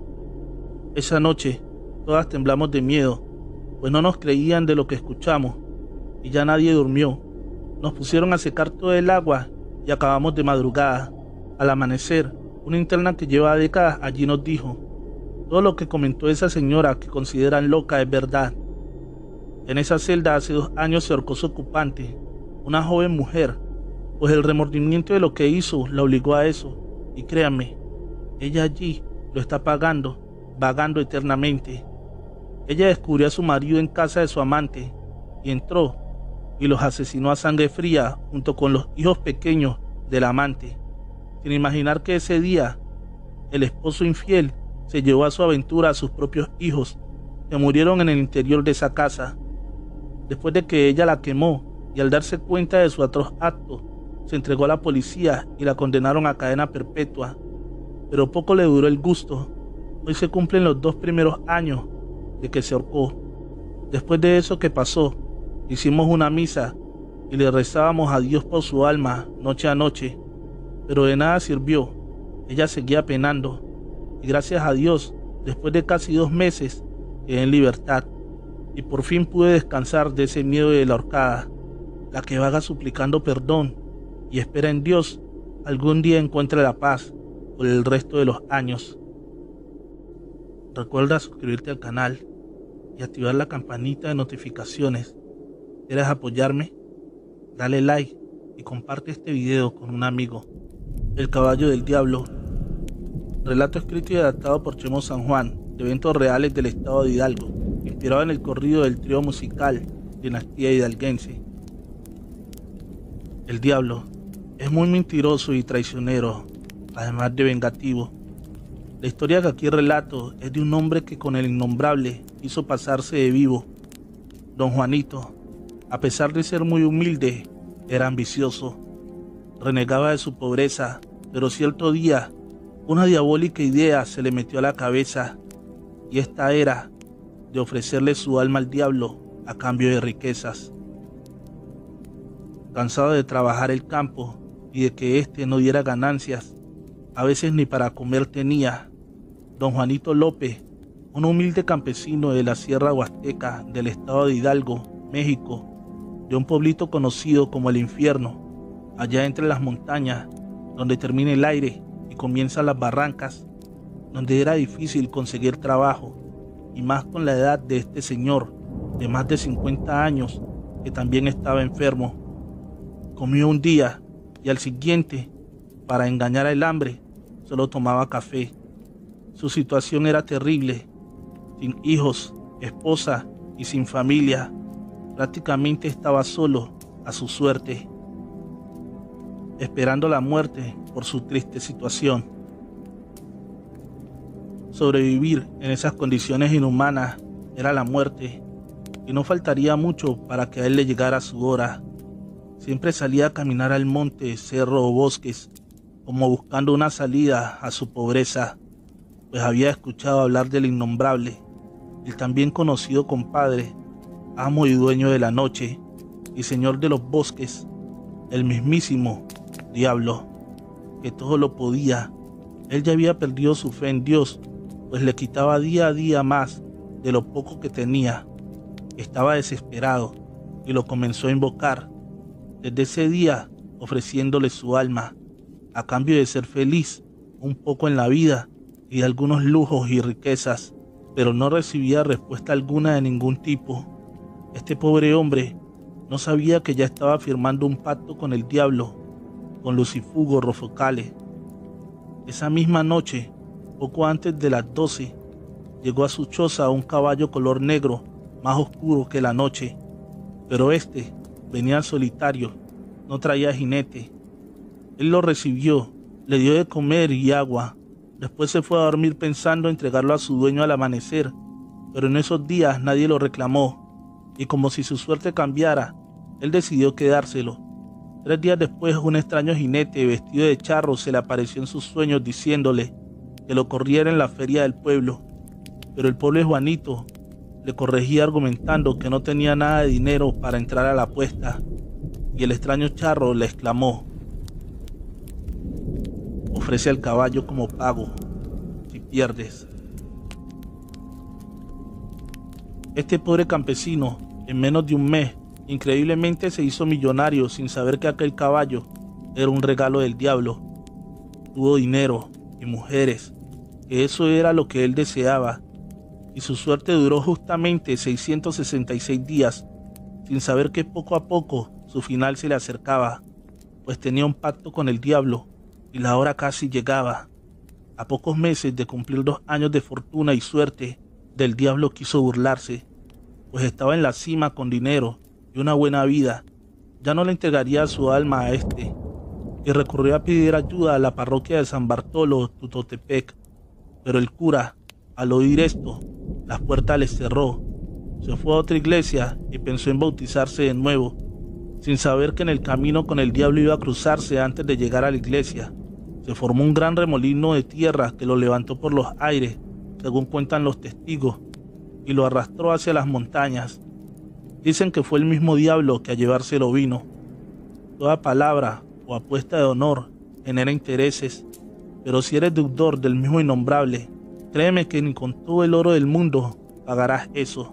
Esa noche, todas temblamos de miedo, pues no nos creían de lo que escuchamos, y ya nadie durmió. Nos pusieron a secar todo el agua y acabamos de madrugada. Al amanecer, una interna que lleva décadas allí nos dijo, todo lo que comentó esa señora que consideran loca es verdad. En esa celda hace dos años se ahorcó su ocupante, una joven mujer, pues el remordimiento de lo que hizo la obligó a eso, y créanme, ella allí lo está pagando, vagando eternamente. Ella descubrió a su marido en casa de su amante, y entró, y los asesinó a sangre fría junto con los hijos pequeños del amante, sin imaginar que ese día el esposo infiel se llevó a su aventura a sus propios hijos, que murieron en el interior de esa casa. Después de que ella la quemó, y al darse cuenta de su atroz acto, se entregó a la policía y la condenaron a cadena perpetua. Pero poco le duró el gusto. Hoy se cumplen los dos primeros años de que se ahorcó. Después de eso que pasó, hicimos una misa y le rezábamos a Dios por su alma noche a noche, pero de nada sirvió. Ella seguía penando, y gracias a Dios, después de casi dos meses, quedé en libertad, y por fin pude descansar de ese miedo de la ahorcada, la que vaga suplicando perdón y espera en Dios algún día encuentre la paz por el resto de los años. Recuerda suscribirte al canal y activar la campanita de notificaciones. ¿Quieres apoyarme? Dale like y comparte este video con un amigo. El caballo del diablo. Relato escrito y adaptado por Chemo San Juan, de eventos reales del estado de Hidalgo, inspirado en el corrido del trío musical Dinastía Hidalguense. El diablo es muy mentiroso y traicionero, además de vengativo. La historia que aquí relato es de un hombre que con el innombrable hizo pasarse de vivo. Don Juanito, a pesar de ser muy humilde, era ambicioso. Renegaba de su pobreza, pero cierto día, una diabólica idea se le metió a la cabeza, y esta era de ofrecerle su alma al diablo a cambio de riquezas. Cansado de trabajar el campo y de que éste no diera ganancias, a veces ni para comer tenía, don Juanito López, un humilde campesino de la Sierra Huasteca del estado de Hidalgo, México, de un pueblito conocido como el Infierno, allá entre las montañas, donde termina el aire y comienzan las barrancas, donde era difícil conseguir trabajo, y más con la edad de este señor, de más de cincuenta años, que también estaba enfermo. Comió un día y al siguiente, para engañar al hambre, solo tomaba café. Su situación era terrible, sin hijos, esposa y sin familia. Prácticamente estaba solo a su suerte, esperando la muerte por su triste situación. Sobrevivir en esas condiciones inhumanas era la muerte, y no faltaría mucho para que a él le llegara su hora. Siempre salía a caminar al monte, cerro o bosques, como buscando una salida a su pobreza, pues había escuchado hablar del innombrable, el también conocido compadre, amo y dueño de la noche, y señor de los bosques, el mismísimo diablo, que todo lo podía. Él ya había perdido su fe en Dios, pues le quitaba día a día más de lo poco que tenía. Estaba desesperado y lo comenzó a invocar. Desde ese día, ofreciéndole su alma, a cambio de ser feliz un poco en la vida y de algunos lujos y riquezas, pero no recibía respuesta alguna de ningún tipo. Este pobre hombre no sabía que ya estaba firmando un pacto con el diablo, con Lucifugo Rofocale. Esa misma noche, poco antes de las doce, llegó a su choza un caballo color negro, más oscuro que la noche, pero este venía solitario, no traía jinete. Él lo recibió, le dio de comer y agua, después se fue a dormir pensando entregarlo a su dueño al amanecer, pero en esos días nadie lo reclamó, y como si su suerte cambiara, él decidió quedárselo. Tres días después, un extraño jinete vestido de charro se le apareció en sus sueños diciéndole que lo corriera en la feria del pueblo, pero el pobre Juanito le corregía argumentando que no tenía nada de dinero para entrar a la apuesta, y el extraño charro le exclamó: ofrece al caballo como pago, si pierdes. Este pobre campesino, en menos de un mes, increíblemente se hizo millonario sin saber que aquel caballo era un regalo del diablo. Tuvo dinero y mujeres, que eso era lo que él deseaba, y su suerte duró justamente seiscientos sesenta y seis días, sin saber que poco a poco su final se le acercaba, pues tenía un pacto con el diablo y la hora casi llegaba. A pocos meses de cumplir dos años de fortuna y suerte, del diablo quiso burlarse, pues estaba en la cima con dinero y una buena vida. Ya no le entregaría su alma a este, y recurrió a pedir ayuda a la parroquia de San Bartolo, Tutotepec, pero el cura, al oír esto, las puertas les cerró. Se fue a otra iglesia y pensó en bautizarse de nuevo, sin saber que en el camino con el diablo iba a cruzarse antes de llegar a la iglesia. Se formó un gran remolino de tierra que lo levantó por los aires, según cuentan los testigos, y lo arrastró hacia las montañas. Dicen que fue el mismo diablo que a llevárselo vino. Toda palabra o apuesta de honor genera intereses, pero si eres deudor del mismo innombrable, créeme que ni con todo el oro del mundo pagarás eso.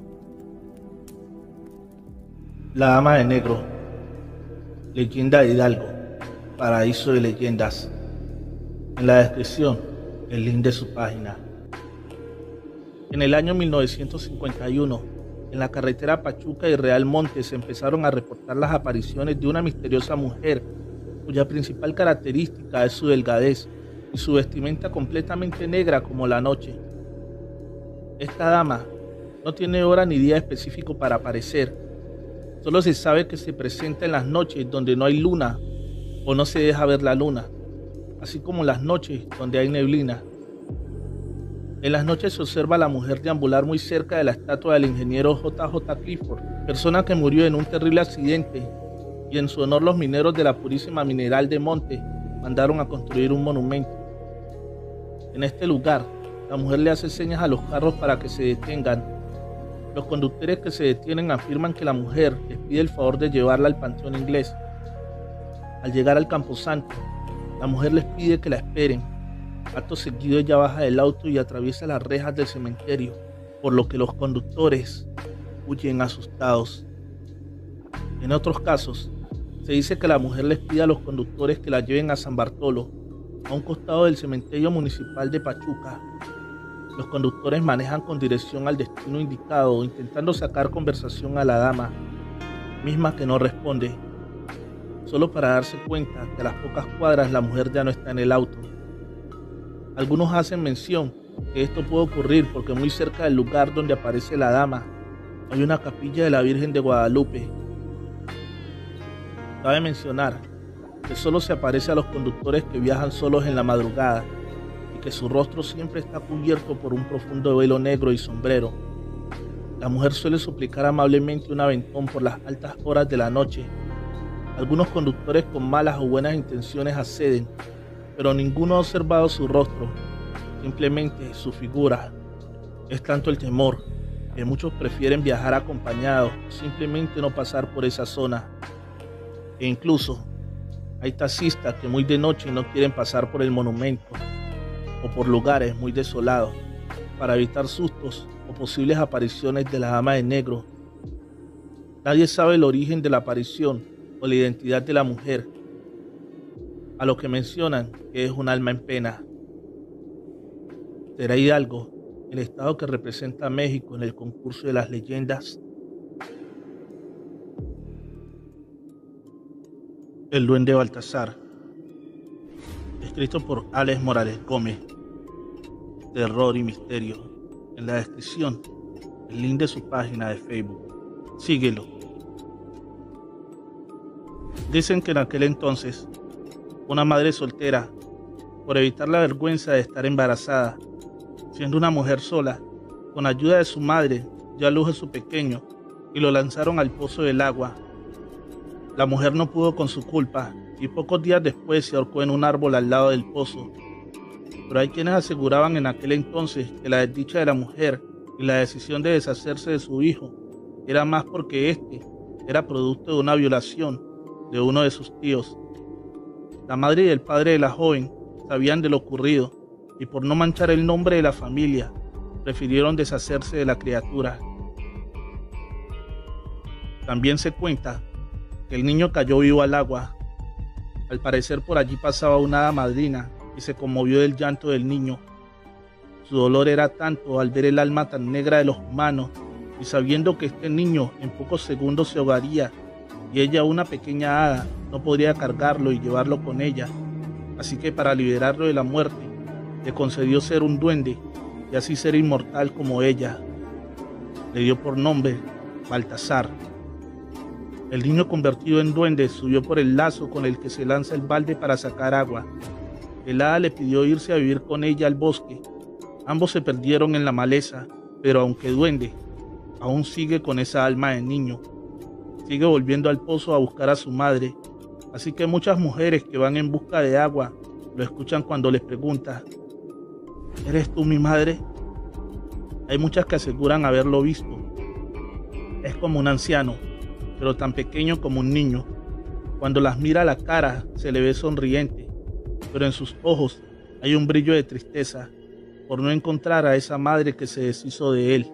La Dama de Negro. Leyenda de Hidalgo. Paraíso de leyendas. En la descripción, el link de su página. En el año mil novecientos cincuenta y uno, en la carretera Pachuca y Real Monte se empezaron a reportar las apariciones de una misteriosa mujer cuya principal característica es su delgadez y su vestimenta completamente negra como la noche. Esta dama no tiene hora ni día específico para aparecer. Solo se sabe que se presenta en las noches donde no hay luna o no se deja ver la luna, así como las noches donde hay neblina. En las noches se observa a la mujer deambular muy cerca de la estatua del ingeniero J J Clifford, persona que murió en un terrible accidente, y en su honor los mineros de la Purísima Mineral de Monte mandaron a construir un monumento. En este lugar, la mujer le hace señas a los carros para que se detengan. Los conductores que se detienen afirman que la mujer les pide el favor de llevarla al Panteón Inglés. Al llegar al Camposanto, la mujer les pide que la esperen. Acto seguido ella baja del auto y atraviesa las rejas del cementerio, por lo que los conductores huyen asustados. En otros casos, se dice que la mujer les pide a los conductores que la lleven a San Bartolo, a un costado del cementerio municipal de Pachuca. Los conductores manejan con dirección al destino indicado, intentando sacar conversación a la dama, misma que no responde, solo para darse cuenta que a las pocas cuadras la mujer ya no está en el auto. Algunos hacen mención que esto puede ocurrir porque muy cerca del lugar donde aparece la dama hay una capilla de la Virgen de Guadalupe. Cabe mencionar que solo se aparece a los conductores que viajan solos en la madrugada y que su rostro siempre está cubierto por un profundo velo negro y sombrero. La mujer suele suplicar amablemente un aventón por las altas horas de la noche. Algunos conductores con malas o buenas intenciones acceden, pero ninguno ha observado su rostro, simplemente su figura. Es tanto el temor que muchos prefieren viajar acompañados o simplemente no pasar por esa zona. E incluso hay taxistas que muy de noche no quieren pasar por el monumento o por lugares muy desolados para evitar sustos o posibles apariciones de la Dama de Negro. Nadie sabe el origen de la aparición o la identidad de la mujer, a lo que mencionan que es un alma en pena. ¿Será Hidalgo el estado que representa a México en el concurso de las leyendas? El duende Baltasar. escrito por Alex Morales Gómez. Terror y misterio. En la descripción, el link de su página de Facebook. Síguelo. Dicen que en aquel entonces, una madre soltera, por evitar la vergüenza de estar embarazada, siendo una mujer sola, con ayuda de su madre, dio a luz a su pequeño y lo lanzaron al pozo del agua. La mujer no pudo con su culpa y pocos días después se ahorcó en un árbol al lado del pozo. Pero hay quienes aseguraban en aquel entonces que la desdicha de la mujer y la decisión de deshacerse de su hijo era más porque éste era producto de una violación de uno de sus tíos. La madre y el padre de la joven sabían de lo ocurrido y por no manchar el nombre de la familia, prefirieron deshacerse de la criatura. También se cuenta que el niño cayó vivo al agua. Al parecer por allí pasaba una hada madrina y se conmovió del llanto del niño. Su dolor era tanto al ver el alma tan negra de los humanos y sabiendo que este niño en pocos segundos se ahogaría y ella, una pequeña hada, no podría cargarlo y llevarlo con ella. Así que para liberarlo de la muerte, le concedió ser un duende y así ser inmortal como ella. Le dio por nombre Baltasar. El niño convertido en duende subió por el lazo con el que se lanza el balde para sacar agua. El hada le pidió irse a vivir con ella al bosque. Ambos se perdieron en la maleza, pero aunque duende, aún sigue con esa alma de niño. Sigue volviendo al pozo a buscar a su madre, así que muchas mujeres que van en busca de agua lo escuchan cuando les pregunta: ¿eres tú mi madre? Hay muchas que aseguran haberlo visto. Es como un anciano, pero tan pequeño como un niño. Cuando las mira a la cara se le ve sonriente, pero en sus ojos hay un brillo de tristeza por no encontrar a esa madre que se deshizo de él.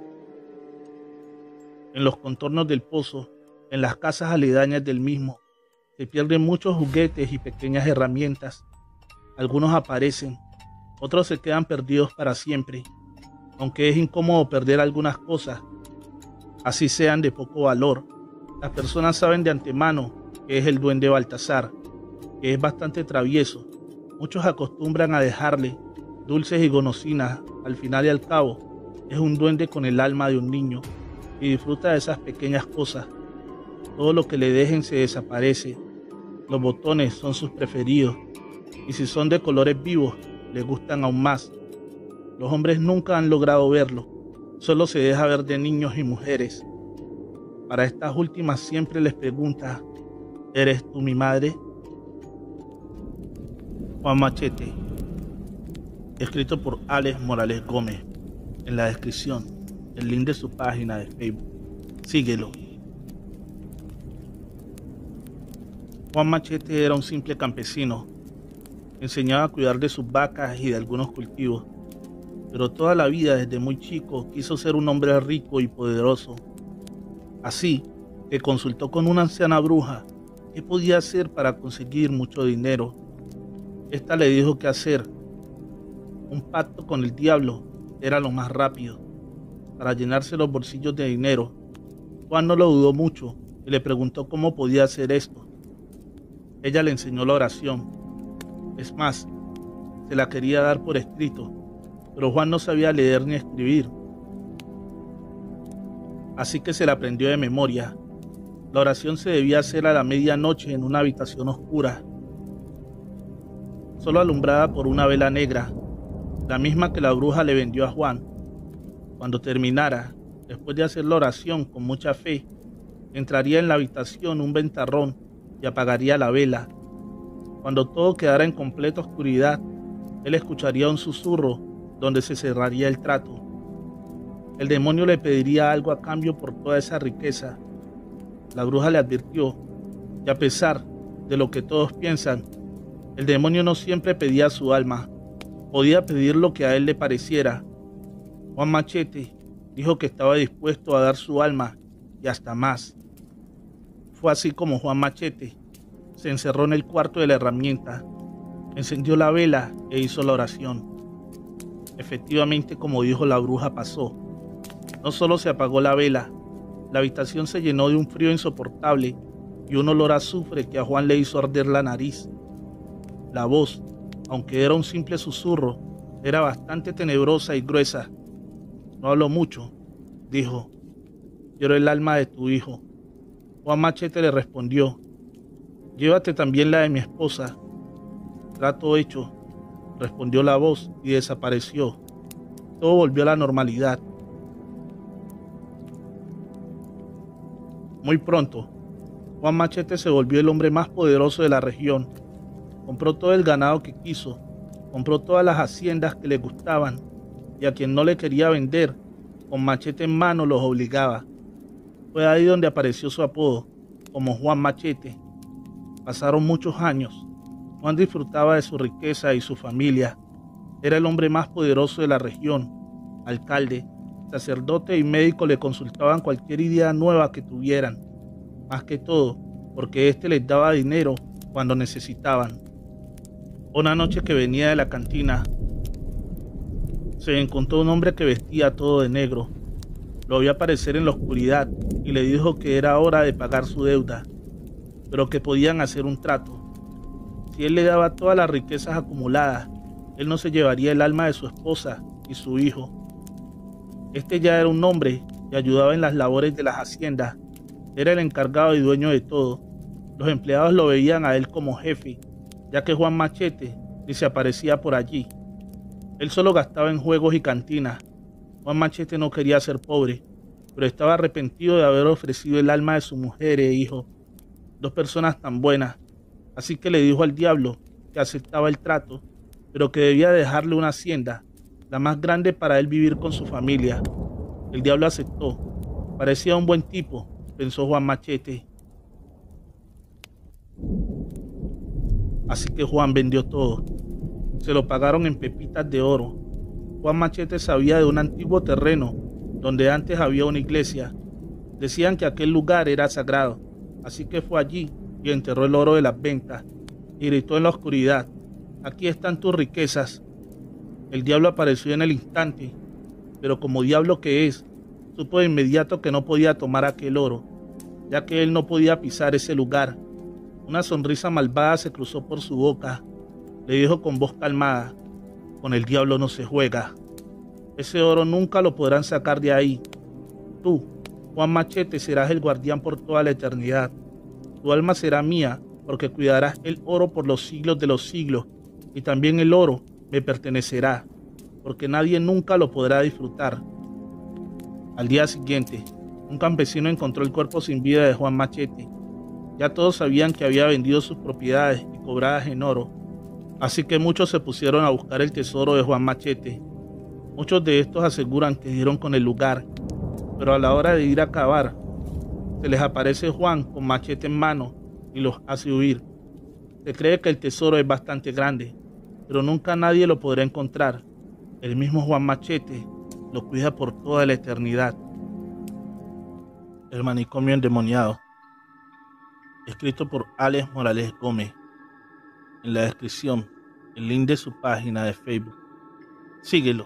En los contornos del pozo, en las casas aledañas del mismo, se pierden muchos juguetes y pequeñas herramientas. Algunos aparecen, otros se quedan perdidos para siempre, aunque es incómodo perder algunas cosas, así sean de poco valor. Las personas saben de antemano que es el duende Baltasar, que es bastante travieso. Muchos acostumbran a dejarle dulces y golosinas. Al final y al cabo, es un duende con el alma de un niño y disfruta de esas pequeñas cosas. Todo lo que le dejen se desaparece. Los botones son sus preferidos y si son de colores vivos, les gustan aún más. Los hombres nunca han logrado verlo, solo se deja ver de niños y mujeres. Para estas últimas siempre les pregunta: ¿eres tú mi madre? Juan Machete, escrito por Alex Morales Gómez. En la descripción, el link de su página de Facebook. Síguelo. Juan Machete era un simple campesino. Enseñaba a cuidar de sus vacas y de algunos cultivos, pero toda la vida desde muy chico quiso ser un hombre rico y poderoso. Así que consultó con una anciana bruja qué podía hacer para conseguir mucho dinero. Esta le dijo qué hacer. Un pacto con el diablo era lo más rápido para llenarse los bolsillos de dinero. Juan no lo dudó mucho y le preguntó cómo podía hacer esto. Ella le enseñó la oración. Es más, se la quería dar por escrito, pero Juan no sabía leer ni escribir. Así que se la aprendió de memoria. La oración se debía hacer a la medianoche en una habitación oscura, solo alumbrada por una vela negra, la misma que la bruja le vendió a Juan. Cuando terminara, después de hacer la oración con mucha fe, entraría en la habitación un ventarrón y apagaría la vela. Cuando todo quedara en completa oscuridad, él escucharía un susurro donde se cerraría el trato. El demonio le pediría algo a cambio por toda esa riqueza. La bruja le advirtió que a pesar de lo que todos piensan, el demonio no siempre pedía su alma, podía pedir lo que a él le pareciera. Juan Machete dijo que estaba dispuesto a dar su alma y hasta más. Fue así como Juan Machete se encerró en el cuarto de la herramienta, encendió la vela e hizo la oración. Efectivamente, como dijo la bruja, pasó. No solo se apagó la vela, la habitación se llenó de un frío insoportable y un olor a azufre que a Juan le hizo arder la nariz. La voz aunque era un simple susurro, era bastante tenebrosa y gruesa. No hablo mucho, dijo. Quiero el alma de tu hijo. Juan Machete le respondió. Llévate también la de mi esposa. Trato hecho, respondió la voz y desapareció. Todo volvió a la normalidad. Muy pronto, Juan Machete se volvió el hombre más poderoso de la región. Compró todo el ganado que quiso, compró todas las haciendas que le gustaban, y a quien no le quería vender, con machete en mano los obligaba. Fue ahí donde apareció su apodo, como Juan Machete. Pasaron muchos años. Juan disfrutaba de su riqueza y su familia. Era el hombre más poderoso de la región. Alcalde, sacerdote y médico le consultaban cualquier idea nueva que tuvieran. Más que todo, porque éste les daba dinero cuando necesitaban. Una noche que venía de la cantina, se encontró un hombre que vestía todo de negro. Lo vio aparecer en la oscuridad y le dijo que era hora de pagar su deuda, pero que podían hacer un trato. Si él le daba todas las riquezas acumuladas, él no se llevaría el alma de su esposa y su hijo. Este ya era un hombre que ayudaba en las labores de las haciendas. Era el encargado y dueño de todo. Los empleados lo veían a él como jefe, ya que Juan Machete ni se aparecía por allí. Él solo gastaba en juegos y cantinas. Juan Machete no quería ser pobre, pero estaba arrepentido de haber ofrecido el alma de su mujer e hijo, dos personas tan buenas. Así que le dijo al diablo que aceptaba el trato, pero que debía dejarle una hacienda, la más grande para él vivir con su familia. El diablo aceptó. Parecía un buen tipo, pensó Juan Machete. Así que Juan vendió todo. Se lo pagaron en pepitas de oro. Juan Machete sabía de un antiguo terreno donde antes había una iglesia. Decían que aquel lugar era sagrado, así que fue allí y enterró el oro de las ventas y gritó en la oscuridad: aquí están tus riquezas. El diablo apareció en el instante, pero como diablo que es, supo de inmediato que no podía tomar aquel oro, ya que él no podía pisar ese lugar. Una sonrisa malvada se cruzó por su boca. Le dijo con voz calmada: con el diablo no se juega. Ese oro nunca lo podrán sacar de ahí. Tú, Juan Machete, serás el guardián por toda la eternidad. Tu alma será mía, porque cuidarás el oro por los siglos de los siglos, y también el oro me pertenecerá, porque nadie nunca lo podrá disfrutar. Al día siguiente, un campesino encontró el cuerpo sin vida de Juan Machete. Ya todos sabían que había vendido sus propiedades y cobradas en oro, así que muchos se pusieron a buscar el tesoro de Juan Machete. Muchos de estos aseguran que dieron con el lugar, pero a la hora de ir a cavar, se les aparece Juan con machete en mano y los hace huir. Se cree que el tesoro es bastante grande, pero nunca nadie lo podrá encontrar. El mismo Juan Machete lo cuida por toda la eternidad. El manicomio endemoniado, escrito por Alex Morales Gómez. En la descripción, el link de su página de Facebook. Síguelo.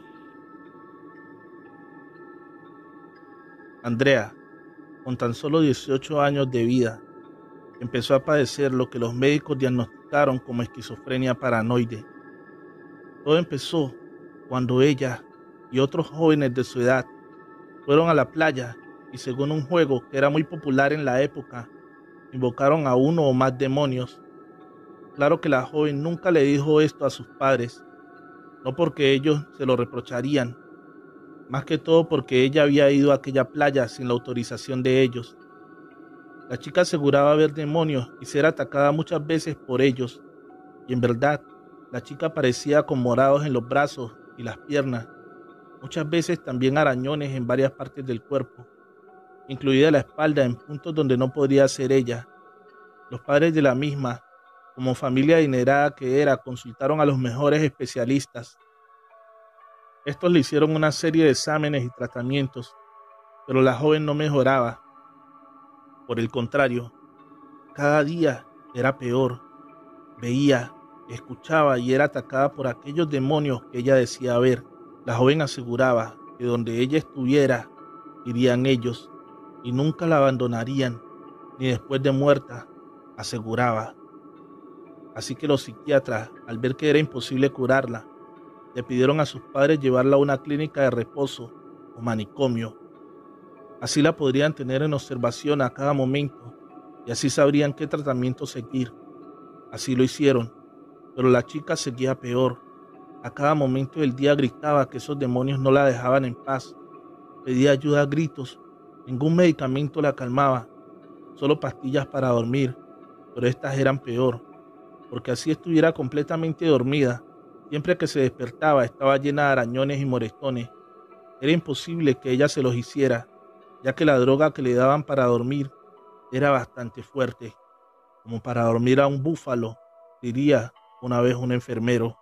Andrea, con tan solo dieciocho años de vida, empezó a padecer lo que los médicos diagnosticaron como esquizofrenia paranoide. Todo empezó cuando ella y otros jóvenes de su edad fueron a la playa y, según un juego que era muy popular en la época, invocaron a uno o más demonios. Claro que la joven nunca le dijo esto a sus padres, no porque ellos se lo reprocharían, más que todo porque ella había ido a aquella playa sin la autorización de ellos. La chica aseguraba ver demonios y ser atacada muchas veces por ellos, y en verdad, la chica parecía con morados en los brazos y las piernas, muchas veces también arañones en varias partes del cuerpo, incluida la espalda en puntos donde no podría ser ella. Los padres de la misma, como familia adinerada que era, consultaron a los mejores especialistas. Estos le hicieron una serie de exámenes y tratamientos, pero la joven no mejoraba. Por el contrario, cada día era peor. Veía, escuchaba y era atacada por aquellos demonios que ella decía ver. La joven aseguraba que donde ella estuviera, irían ellos y nunca la abandonarían, ni después de muerta, aseguraba. Así que los psiquiatras, al ver que era imposible curarla, le pidieron a sus padres llevarla a una clínica de reposo o manicomio. Así la podrían tener en observación a cada momento y así sabrían qué tratamiento seguir. Así lo hicieron, pero la chica seguía peor. A cada momento del día gritaba que esos demonios no la dejaban en paz. Pedía ayuda a gritos. Ningún medicamento la calmaba, solo pastillas para dormir, pero estas eran peor, porque así estuviera completamente dormida, siempre que se despertaba estaba llena de arañones y moretones. Era imposible que ella se los hiciera, ya que la droga que le daban para dormir era bastante fuerte, como para dormir a un búfalo, diría una vez un enfermero.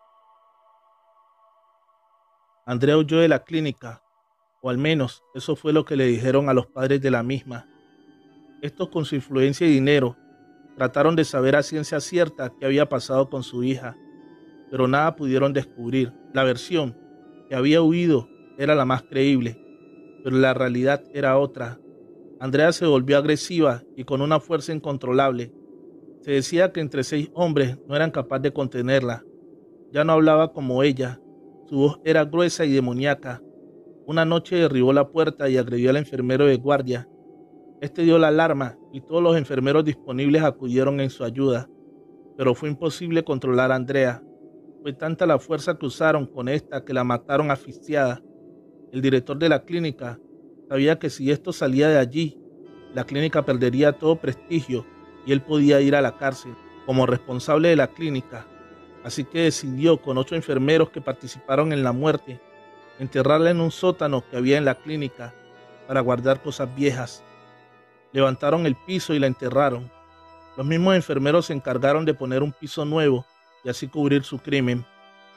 Andrea huyó de la clínica, o al menos eso fue lo que le dijeron a los padres de la misma. Estos, con su influencia y dinero, trataron de saber a ciencia cierta qué había pasado con su hija, pero nada pudieron descubrir. La versión que había huido era la más creíble, pero la realidad era otra. Andrea se volvió agresiva y con una fuerza incontrolable. Se decía que entre seis hombres no eran capaces de contenerla. Ya no hablaba como ella, su voz era gruesa y demoníaca. Una noche derribó la puerta y agredió al enfermero de guardia. Este dio la alarma y todos los enfermeros disponibles acudieron en su ayuda, pero fue imposible controlar a Andrea. Fue tanta la fuerza que usaron con esta que la mataron asfixiada. El director de la clínica sabía que si esto salía de allí, la clínica perdería todo prestigio y él podía ir a la cárcel como responsable de la clínica. Así que decidió, con ocho enfermeros que participaron en la muerte, enterrarla en un sótano que había en la clínica para guardar cosas viejas. Levantaron el piso y la enterraron. Los mismos enfermeros se encargaron de poner un piso nuevo y así cubrir su crimen.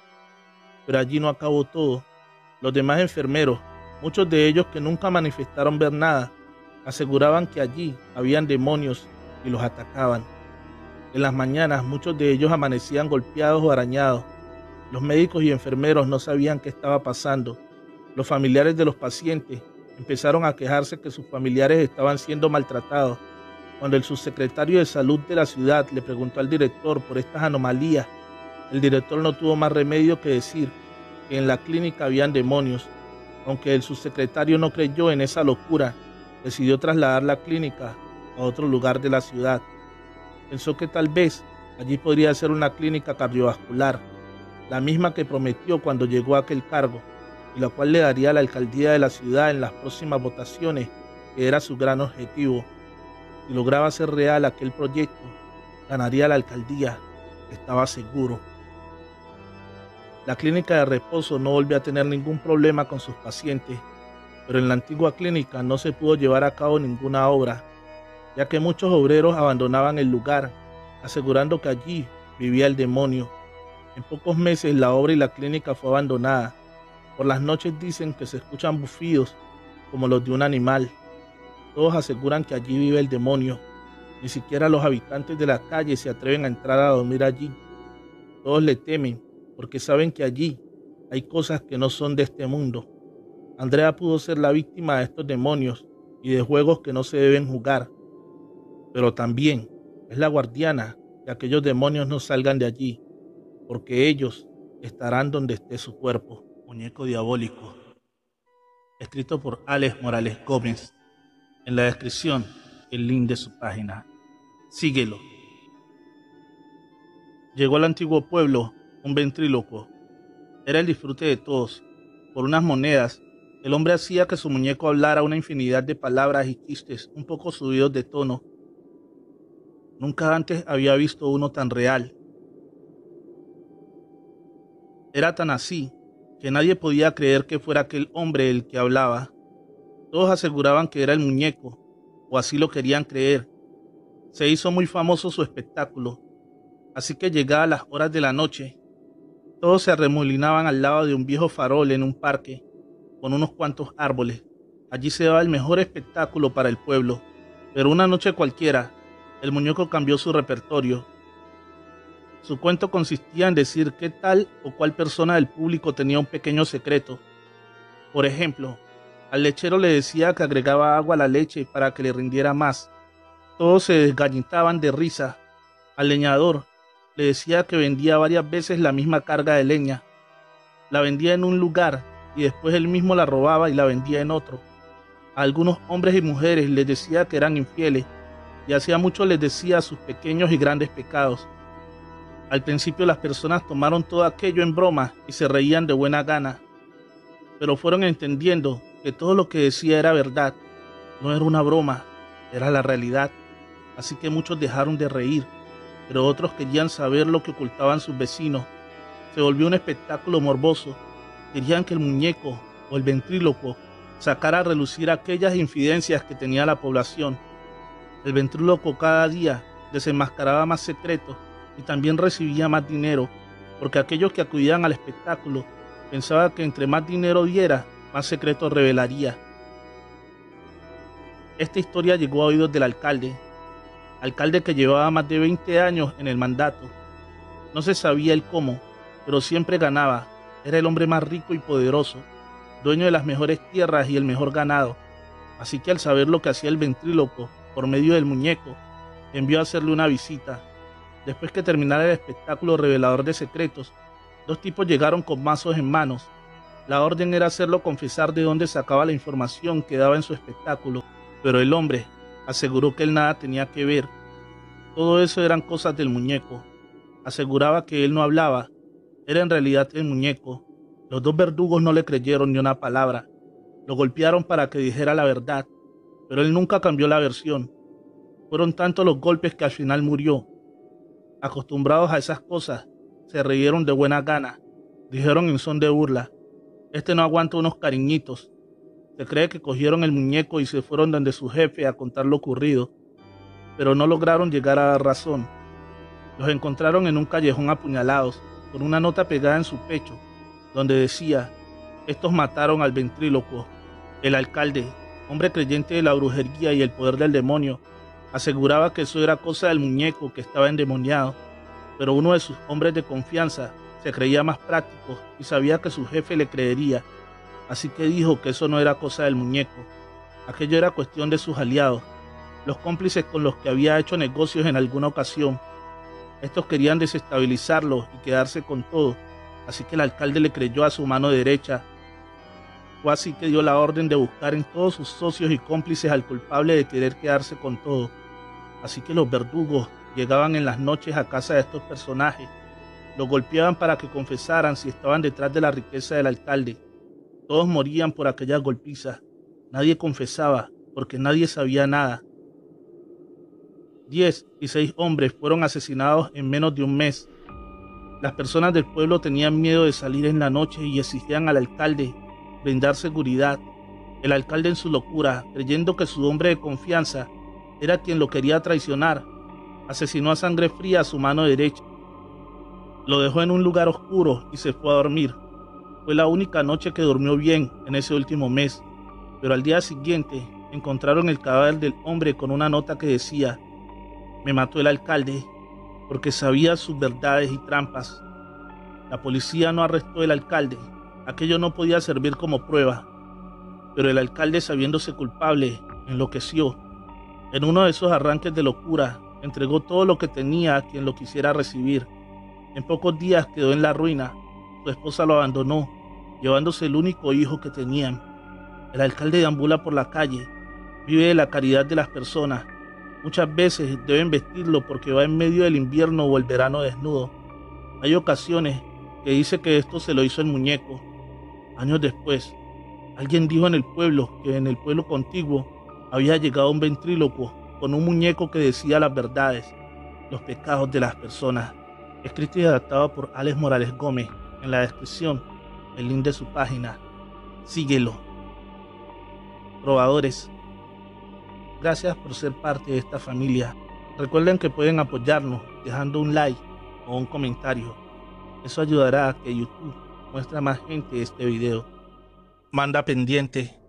Pero allí no acabó todo. Los demás enfermeros, muchos de ellos que nunca manifestaron ver nada, aseguraban que allí habían demonios y los atacaban. En las mañanas muchos de ellos amanecían golpeados o arañados. Los médicos y enfermeros no sabían qué estaba pasando. Los familiares de los pacientes empezaron a quejarse que sus familiares estaban siendo maltratados. Cuando el subsecretario de salud de la ciudad le preguntó al director por estas anomalías, el director no tuvo más remedio que decir que en la clínica habían demonios. Aunque el subsecretario no creyó en esa locura, decidió trasladar la clínica a otro lugar de la ciudad. Pensó que tal vez allí podría ser una clínica cardiovascular, la misma que prometió cuando llegó a aquel cargo, y la cual le daría la alcaldía de la ciudad en las próximas votaciones, que era su gran objetivo. Si lograba hacer real aquel proyecto, ganaría la alcaldía, estaba seguro. La clínica de reposo no volvió a tener ningún problema con sus pacientes, pero en la antigua clínica no se pudo llevar a cabo ninguna obra, ya que muchos obreros abandonaban el lugar, asegurando que allí vivía el demonio. En pocos meses la obra y la clínica fue abandonada. Por las noches dicen que se escuchan bufidos como los de un animal. Todos aseguran que allí vive el demonio. Ni siquiera los habitantes de la calle se atreven a entrar a dormir allí. Todos le temen porque saben que allí hay cosas que no son de este mundo. Andrea pudo ser la víctima de estos demonios y de juegos que no se deben jugar, pero también es la guardiana que aquellos demonios no salgan de allí, porque ellos estarán donde esté su cuerpo. Muñeco diabólico, escrito por Alex Morales Gómez. En la descripción, el link de su página. Síguelo. Llegó al antiguo pueblo un ventrílocuo. Era el disfrute de todos. Por unas monedas, el hombre hacía que su muñeco hablara una infinidad de palabras y chistes un poco subidos de tono. Nunca antes había visto uno tan real. Era tan así que nadie podía creer que fuera aquel hombre el que hablaba. Todos aseguraban que era el muñeco, o así lo querían creer. Se hizo muy famoso su espectáculo, así que llegadas las horas de la noche, todos se arremolinaban al lado de un viejo farol en un parque, con unos cuantos árboles. Allí se daba el mejor espectáculo para el pueblo, pero una noche cualquiera, el muñeco cambió su repertorio. Su cuento consistía en decir que tal o cual persona del público tenía un pequeño secreto. Por ejemplo, al lechero le decía que agregaba agua a la leche para que le rindiera más. Todos se desgañitaban de risa. Al leñador le decía que vendía varias veces la misma carga de leña. La vendía en un lugar y después él mismo la robaba y la vendía en otro. A algunos hombres y mujeres les decía que eran infieles y hacía mucho les decía sus pequeños y grandes pecados. Al principio las personas tomaron todo aquello en broma y se reían de buena gana, pero fueron entendiendo que todo lo que decía era verdad, no era una broma, era la realidad. Así que muchos dejaron de reír, pero otros querían saber lo que ocultaban sus vecinos. Se volvió un espectáculo morboso. Querían que el muñeco o el ventrílocuo sacara a relucir aquellas infidencias que tenía la población. El ventrílocuo cada día desenmascaraba más secretos y también recibía más dinero, porque aquellos que acudían al espectáculo pensaban que entre más dinero diera, más secretos revelaría. Esta historia llegó a oídos del alcalde, alcalde que llevaba más de veinte años en el mandato. No se sabía el cómo, pero siempre ganaba. Era el hombre más rico y poderoso, dueño de las mejores tierras y el mejor ganado. Así que al saber lo que hacía el ventrílocuo por medio del muñeco, envió a hacerle una visita. Después que terminara el espectáculo revelador de secretos, dos tipos llegaron con mazos en manos. La orden era hacerlo confesar de dónde sacaba la información que daba en su espectáculo, pero el hombre aseguró que él nada tenía que ver. Todo eso eran cosas del muñeco. Aseguraba que él no hablaba, era en realidad el muñeco. Los dos verdugos no le creyeron ni una palabra. Lo golpearon para que dijera la verdad, pero él nunca cambió la versión. Fueron tantos los golpes que al final murió. Acostumbrados a esas cosas, se rieron de buena gana. Dijeron en son de burla: este no aguanta unos cariñitos. Se cree que cogieron el muñeco y se fueron donde su jefe a contar lo ocurrido, pero no lograron llegar a la razón. Los encontraron en un callejón apuñalados, con una nota pegada en su pecho, donde decía: estos mataron al ventrílocuo. El alcalde, hombre creyente de la brujería y el poder del demonio, aseguraba que eso era cosa del muñeco que estaba endemoniado, pero uno de sus hombres de confianza se creía más práctico y sabía que su jefe le creería, así que dijo que eso no era cosa del muñeco, aquello era cuestión de sus aliados, los cómplices con los que había hecho negocios en alguna ocasión. Estos querían desestabilizarlo y quedarse con todo, así que el alcalde le creyó a su mano derecha. Fue así que dio la orden de buscar en todos sus socios y cómplices al culpable de querer quedarse con todo. Así que los verdugos llegaban en las noches a casa de estos personajes, los golpeaban para que confesaran si estaban detrás de la riqueza del alcalde. Todos morían por aquellas golpizas. Nadie confesaba, porque nadie sabía nada. Diez y seis hombres fueron asesinados en menos de un mes. Las personas del pueblo tenían miedo de salir en la noche y exigían al alcalde brindar seguridad. El alcalde, en su locura, creyendo que su hombre de confianza era quien lo quería traicionar, asesinó a sangre fría a su mano derecha. Lo dejó en un lugar oscuro y se fue a dormir. Fue la única noche que durmió bien en ese último mes, pero al día siguiente encontraron el cadáver del hombre con una nota que decía: me mató el alcalde porque sabía sus verdades y trampas. La policía no arrestó al alcalde. Aquello no podía servir como prueba, pero el alcalde, sabiéndose culpable, enloqueció. En uno de esos arranques de locura, entregó todo lo que tenía a quien lo quisiera recibir. En pocos días quedó en la ruina. Su esposa lo abandonó, llevándose el único hijo que tenían. El alcalde deambula por la calle, vive de la caridad de las personas. Muchas veces deben vestirlo porque va en medio del invierno o el verano desnudo. Hay ocasiones que dice que esto se lo hizo el muñeco. Años después, alguien dijo en el pueblo que en el pueblo contiguo había llegado un ventrílocuo con un muñeco que decía las verdades, los pecados de las personas. Escrito y adaptado por Alex Morales Gómez. En la descripción, el link de su página. Síguelo. Probadores, gracias por ser parte de esta familia. Recuerden que pueden apoyarnos dejando un like o un comentario. Eso ayudará a que YouTube muestre a más gente este video. Manda pendiente.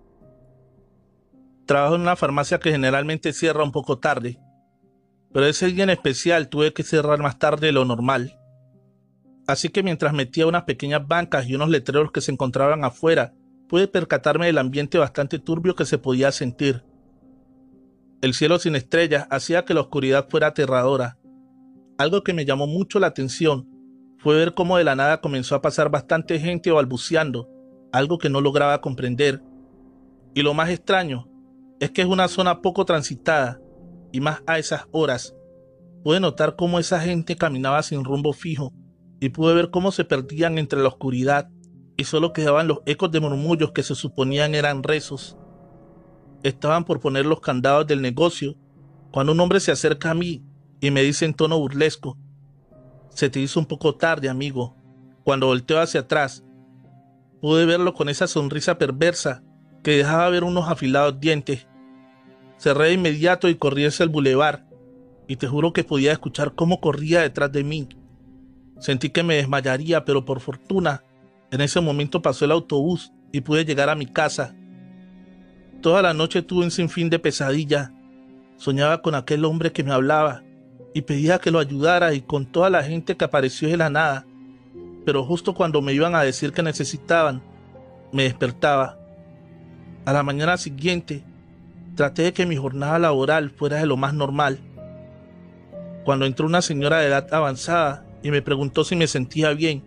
Trabajo en una farmacia que generalmente cierra un poco tarde, pero ese día en especial tuve que cerrar más tarde de lo normal. Así que mientras metía unas pequeñas bancas y unos letreros que se encontraban afuera, pude percatarme del ambiente bastante turbio que se podía sentir. El cielo sin estrellas hacía que la oscuridad fuera aterradora. Algo que me llamó mucho la atención fue ver cómo de la nada comenzó a pasar bastante gente balbuceando, algo que no lograba comprender. Y lo más extraño es que es una zona poco transitada, y más a esas horas. Pude notar cómo esa gente caminaba sin rumbo fijo, y pude ver cómo se perdían entre la oscuridad, y solo quedaban los ecos de murmullos que se suponían eran rezos. Estaban por poner los candados del negocio, cuando un hombre se acerca a mí y me dice en tono burlesco: «Se te hizo un poco tarde, amigo». Cuando volteo hacia atrás, pude verlo con esa sonrisa perversa que dejaba ver unos afilados dientes. Cerré de inmediato y corrí hacia el bulevar, y te juro que podía escuchar cómo corría detrás de mí. Sentí que me desmayaría, pero por fortuna, en ese momento pasó el autobús y pude llegar a mi casa. Toda la noche tuve un sinfín de pesadillas. Soñaba con aquel hombre que me hablaba y pedía que lo ayudara, y con toda la gente que apareció de la nada. Pero justo cuando me iban a decir que necesitaban, me despertaba. A la mañana siguiente, traté de que mi jornada laboral fuera de lo más normal. Cuando entró una señora de edad avanzada y me preguntó si me sentía bien.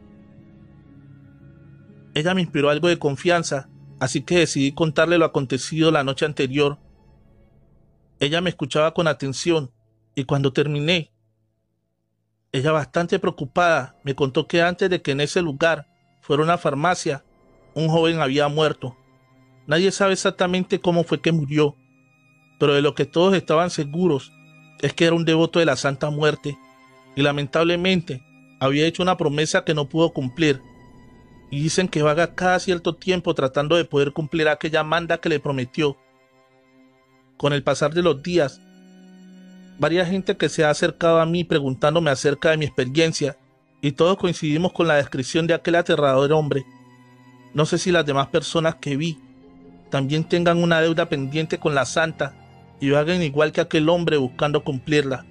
Ella me inspiró algo de confianza, así que decidí contarle lo acontecido la noche anterior. Ella me escuchaba con atención, y cuando terminé, ella, bastante preocupada, me contó que antes de que en ese lugar fuera una farmacia, un joven había muerto. Nadie sabe exactamente cómo fue que murió, pero de lo que todos estaban seguros es que era un devoto de la Santa Muerte, y lamentablemente había hecho una promesa que no pudo cumplir, y dicen que vaga cada cierto tiempo tratando de poder cumplir aquella manda que le prometió. Con el pasar de los días, varias gente que se ha acercado a mí preguntándome acerca de mi experiencia, y todos coincidimos con la descripción de aquel aterrador hombre. No sé si las demás personas que vi también tengan una deuda pendiente con la santa y vagan igual que aquel hombre buscando cumplirla,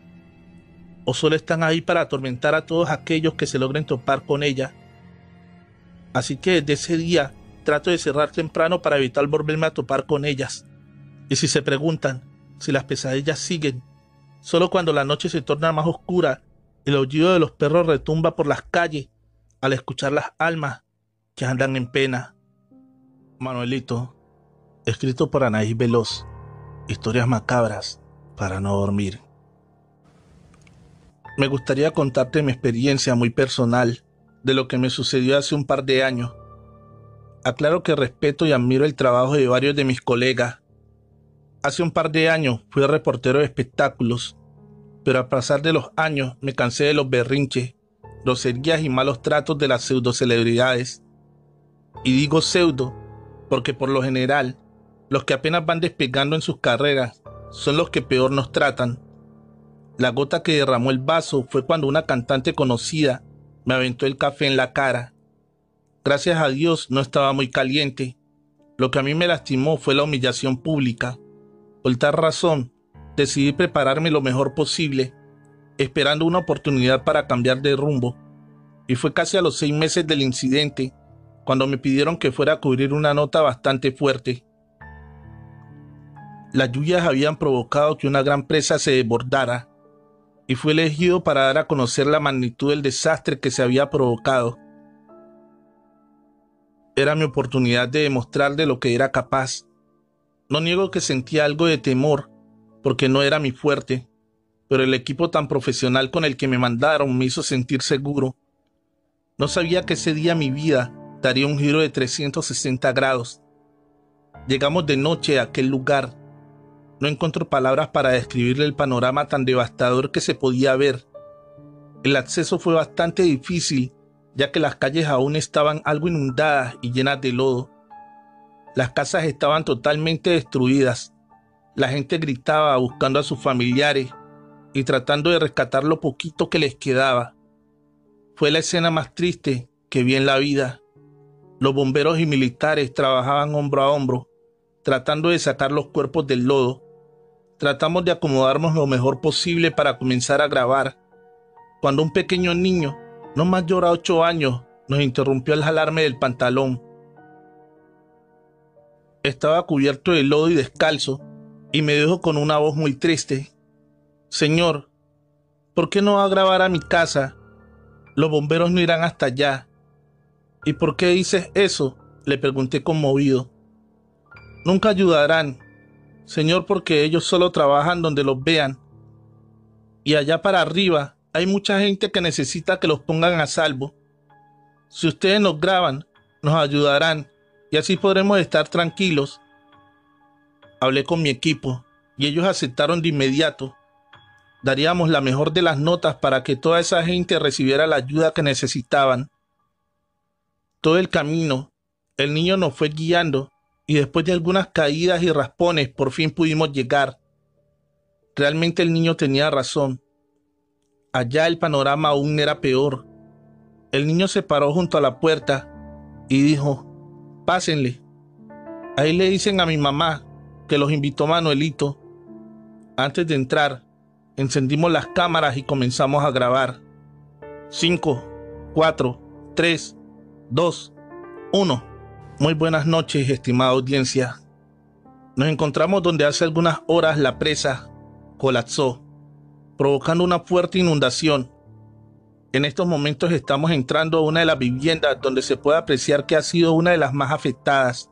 o solo están ahí para atormentar a todos aquellos que se logren topar con ella. Así que desde ese día trato de cerrar temprano para evitar volverme a topar con ellas. Y si se preguntan si las pesadillas siguen, solo cuando la noche se torna más oscura, el aullido de los perros retumba por las calles al escuchar las almas que andan en pena. Manuelito, escrito por Anaís Veloz. Historias macabras para no dormir. Me gustaría contarte mi experiencia muy personal de lo que me sucedió hace un par de años. Aclaro que respeto y admiro el trabajo de varios de mis colegas. Hace un par de años fui reportero de espectáculos, pero al pasar de los años me cansé de los berrinches, groserías y malos tratos de las pseudocelebridades. Y digo pseudo porque por lo general, los que apenas van despegando en sus carreras son los que peor nos tratan. La gota que derramó el vaso fue cuando una cantante conocida me aventó el café en la cara. Gracias a Dios no estaba muy caliente. Lo que a mí me lastimó fue la humillación pública. Por tal razón, decidí prepararme lo mejor posible, esperando una oportunidad para cambiar de rumbo. Y fue casi a los seis meses del incidente, cuando me pidieron que fuera a cubrir una nota bastante fuerte. Las lluvias habían provocado que una gran presa se desbordara, y fui elegido para dar a conocer la magnitud del desastre que se había provocado. Era mi oportunidad de demostrar de lo que era capaz. No niego que sentía algo de temor, porque no era mi fuerte, pero el equipo tan profesional con el que me mandaron me hizo sentir seguro. No sabía que ese día mi vida daría un giro de trescientos sesenta grados. Llegamos de noche a aquel lugar. No encuentro palabras para describirle el panorama tan devastador que se podía ver. El acceso fue bastante difícil, ya que las calles aún estaban algo inundadas y llenas de lodo. Las casas estaban totalmente destruidas. La gente gritaba buscando a sus familiares y tratando de rescatar lo poquito que les quedaba. Fue la escena más triste que vi en la vida. Los bomberos y militares trabajaban hombro a hombro, tratando de sacar los cuerpos del lodo. Tratamos de acomodarnos lo mejor posible para comenzar a grabar, cuando un pequeño niño, no mayor a ocho años, nos interrumpió al jalarme del pantalón. Estaba cubierto de lodo y descalzo, y me dijo con una voz muy triste: «Señor, ¿Por qué no va a grabar a mi casa? Los bomberos no irán hasta allá. ¿Y por qué dices eso?, le pregunté conmovido. Nunca ayudarán, señor, porque ellos solo trabajan donde los vean. Y allá para arriba hay mucha gente que necesita que los pongan a salvo. Si ustedes nos graban, nos ayudarán y así podremos estar tranquilos. Hablé con mi equipo y ellos aceptaron de inmediato. Daríamos la mejor de las notas para que toda esa gente recibiera la ayuda que necesitaban. Todo el camino, el niño nos fue guiando y después de algunas caídas y raspones por fin pudimos llegar. Realmente el niño tenía razón. Allá el panorama aún era peor. El niño se paró junto a la puerta y dijo: pásenle. Ahí le dicen a mi mamá que los invitó Manuelito. Antes de entrar, encendimos las cámaras y comenzamos a grabar. Cinco, cuatro, tres, dos, uno. Muy buenas noches, estimada audiencia. Nos encontramos donde hace algunas horas la presa colapsó, provocando una fuerte inundación. En estos momentos estamos entrando a una de las viviendas donde se puede apreciar que ha sido una de las más afectadas.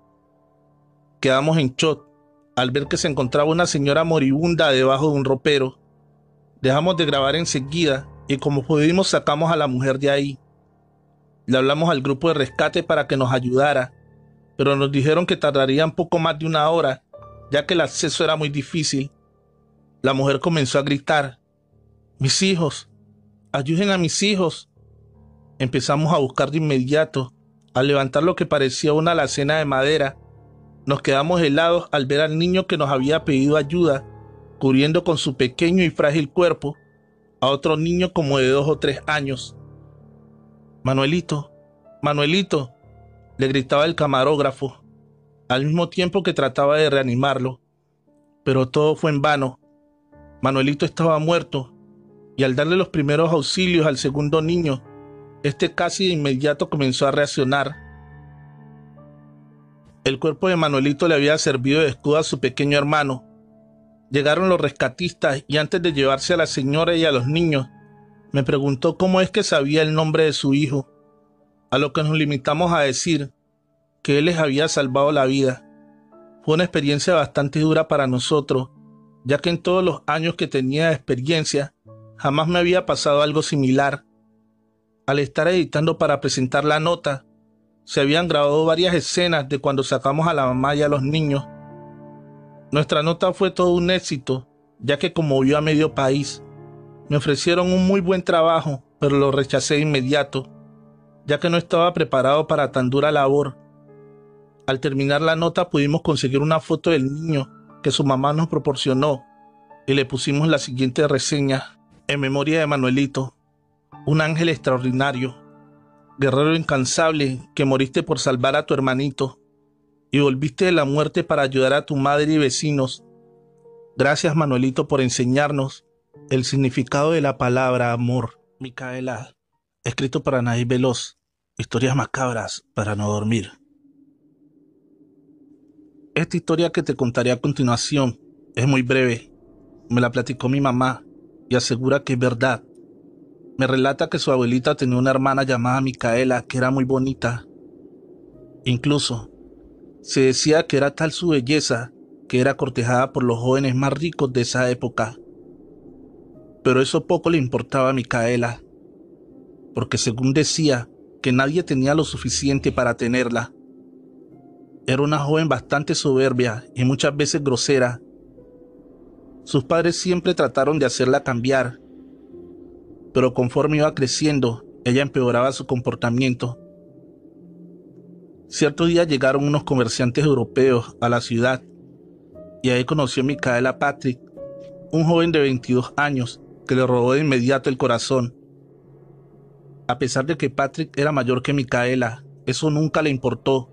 Quedamos en shock al ver que se encontraba una señora moribunda debajo de un ropero. Dejamos de grabar enseguida y como pudimos sacamos a la mujer de ahí. Le hablamos al grupo de rescate para que nos ayudara, pero nos dijeron que tardaría un poco más de una hora, ya que el acceso era muy difícil. La mujer comenzó a gritar: mis hijos, ayuden a mis hijos. Empezamos a buscar de inmediato. Al levantar lo que parecía una alacena de madera, nos quedamos helados al ver al niño que nos había pedido ayuda, cubriendo con su pequeño y frágil cuerpo a otro niño como de dos o tres años. Manuelito, Manuelito, le gritaba el camarógrafo, al mismo tiempo que trataba de reanimarlo. Pero todo fue en vano. Manuelito estaba muerto, y al darle los primeros auxilios al segundo niño, este casi de inmediato comenzó a reaccionar. El cuerpo de Manuelito le había servido de escudo a su pequeño hermano. Llegaron los rescatistas y antes de llevarse a la señora y a los niños, me preguntó cómo es que sabía el nombre de su hijo, a lo que nos limitamos a decir que él les había salvado la vida. Fue una experiencia bastante dura para nosotros, ya que en todos los años que tenía de experiencia, jamás me había pasado algo similar. Al estar editando para presentar la nota, se habían grabado varias escenas de cuando sacamos a la mamá y a los niños. Nuestra nota fue todo un éxito, ya que conmovió a medio país. Me ofrecieron un muy buen trabajo, pero lo rechacé de inmediato, ya que no estaba preparado para tan dura labor. Al terminar la nota pudimos conseguir una foto del niño que su mamá nos proporcionó y le pusimos la siguiente reseña: en memoria de Manuelito, un ángel extraordinario, guerrero incansable que moriste por salvar a tu hermanito y volviste de la muerte para ayudar a tu madre y vecinos. Gracias, Manuelito, por enseñarnos el significado de la palabra amor. Micaela, escrito para Anaí Veloz. Historias macabras para no dormir. Esta historia que te contaré a continuación es muy breve. Me la platicó mi mamá y asegura que es verdad. Me relata que su abuelita tenía una hermana llamada Micaela que era muy bonita. Incluso se decía que era tal su belleza que era cortejada por los jóvenes más ricos de esa época. Pero eso poco le importaba a Micaela, porque según decía que nadie tenía lo suficiente para tenerla. Era una joven bastante soberbia y muchas veces grosera. Sus padres siempre trataron de hacerla cambiar, pero conforme iba creciendo, ella empeoraba su comportamiento. Cierto día llegaron unos comerciantes europeos a la ciudad y ahí conoció a Micaela a Patrick, un joven de veintidós años que le robó de inmediato el corazón. A pesar de que Patrick era mayor que Micaela, eso nunca le importó.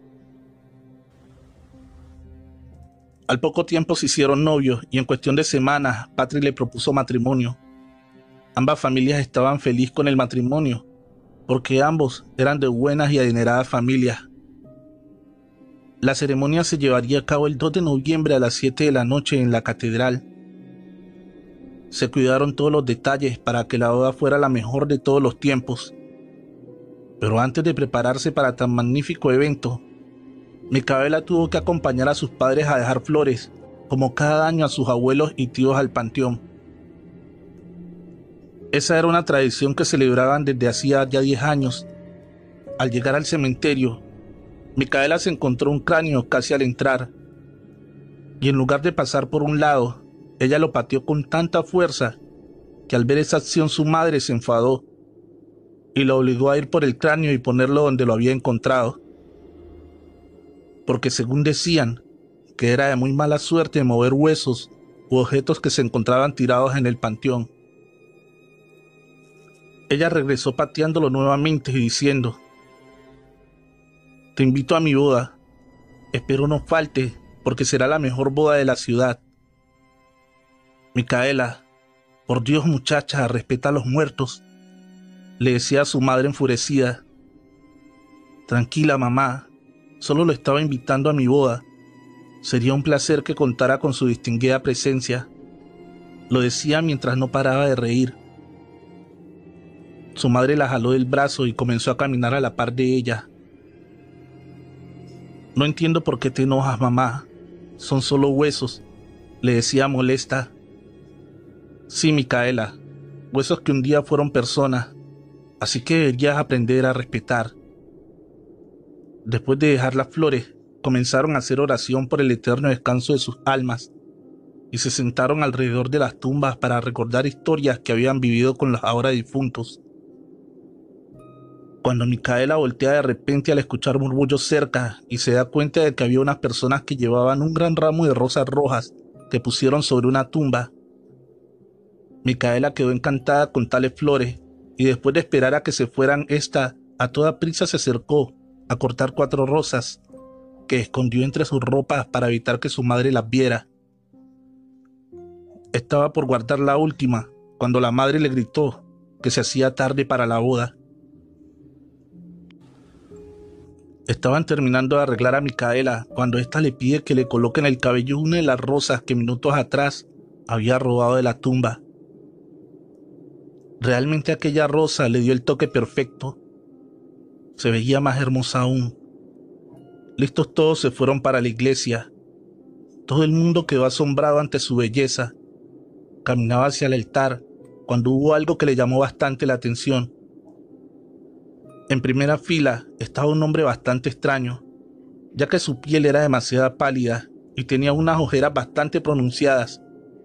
Al poco tiempo se hicieron novios y en cuestión de semanas Patrick le propuso matrimonio. Ambas familias estaban felices con el matrimonio, porque ambos eran de buenas y adineradas familias. La ceremonia se llevaría a cabo el dos de noviembre a las siete de la noche en la catedral. Se cuidaron todos los detalles para que la boda fuera la mejor de todos los tiempos. Pero antes de prepararse para tan magnífico evento, Micaela tuvo que acompañar a sus padres a dejar flores, como cada año a sus abuelos y tíos al panteón. Esa era una tradición que celebraban desde hacía ya diez años. Al llegar al cementerio, Micaela se encontró un cráneo casi al entrar, y en lugar de pasar por un lado, ella lo pateó con tanta fuerza que al ver esa acción su madre se enfadó y la obligó a ir por el cráneo y ponerlo donde lo había encontrado, porque según decían, que era de muy mala suerte mover huesos u objetos que se encontraban tirados en el panteón. Ella regresó pateándolo nuevamente y diciendo: «Te invito a mi boda. Espero no falte, porque será la mejor boda de la ciudad». «Micaela, por Dios, muchacha, respeta a los muertos», le decía a su madre enfurecida. «Tranquila, mamá, solo lo estaba invitando a mi boda. Sería un placer que contara con su distinguida presencia», lo decía mientras no paraba de reír. Su madre la jaló del brazo y comenzó a caminar a la par de ella. «No entiendo por qué te enojas, mamá. Son solo huesos», le decía molesta. «Sí, Micaela, huesos que un día fueron personas, así que deberías aprender a respetar». Después de dejar las flores, comenzaron a hacer oración por el eterno descanso de sus almas y se sentaron alrededor de las tumbas para recordar historias que habían vivido con los ahora difuntos. Cuando Micaela voltea de repente al escuchar murmullos cerca y se da cuenta de que había unas personas que llevaban un gran ramo de rosas rojas que pusieron sobre una tumba, Micaela quedó encantada con tales flores y después de esperar a que se fueran, ésta a toda prisa se acercó a cortar cuatro rosas que escondió entre sus ropas para evitar que su madre las viera. Estaba por guardar la última cuando la madre le gritó que se hacía tarde para la boda. Estaban terminando de arreglar a Micaela cuando ésta le pide que le coloque en el cabello una de las rosas que minutos atrás había robado de la tumba. Realmente aquella rosa le dio el toque perfecto. Se veía más hermosa aún. Listos todos se fueron para la iglesia. Todo el mundo quedó asombrado ante su belleza. Caminaba hacia el altar cuando hubo algo que le llamó bastante la atención. En primera fila estaba un hombre bastante extraño, ya que su piel era demasiado pálida y tenía unas ojeras bastante pronunciadas.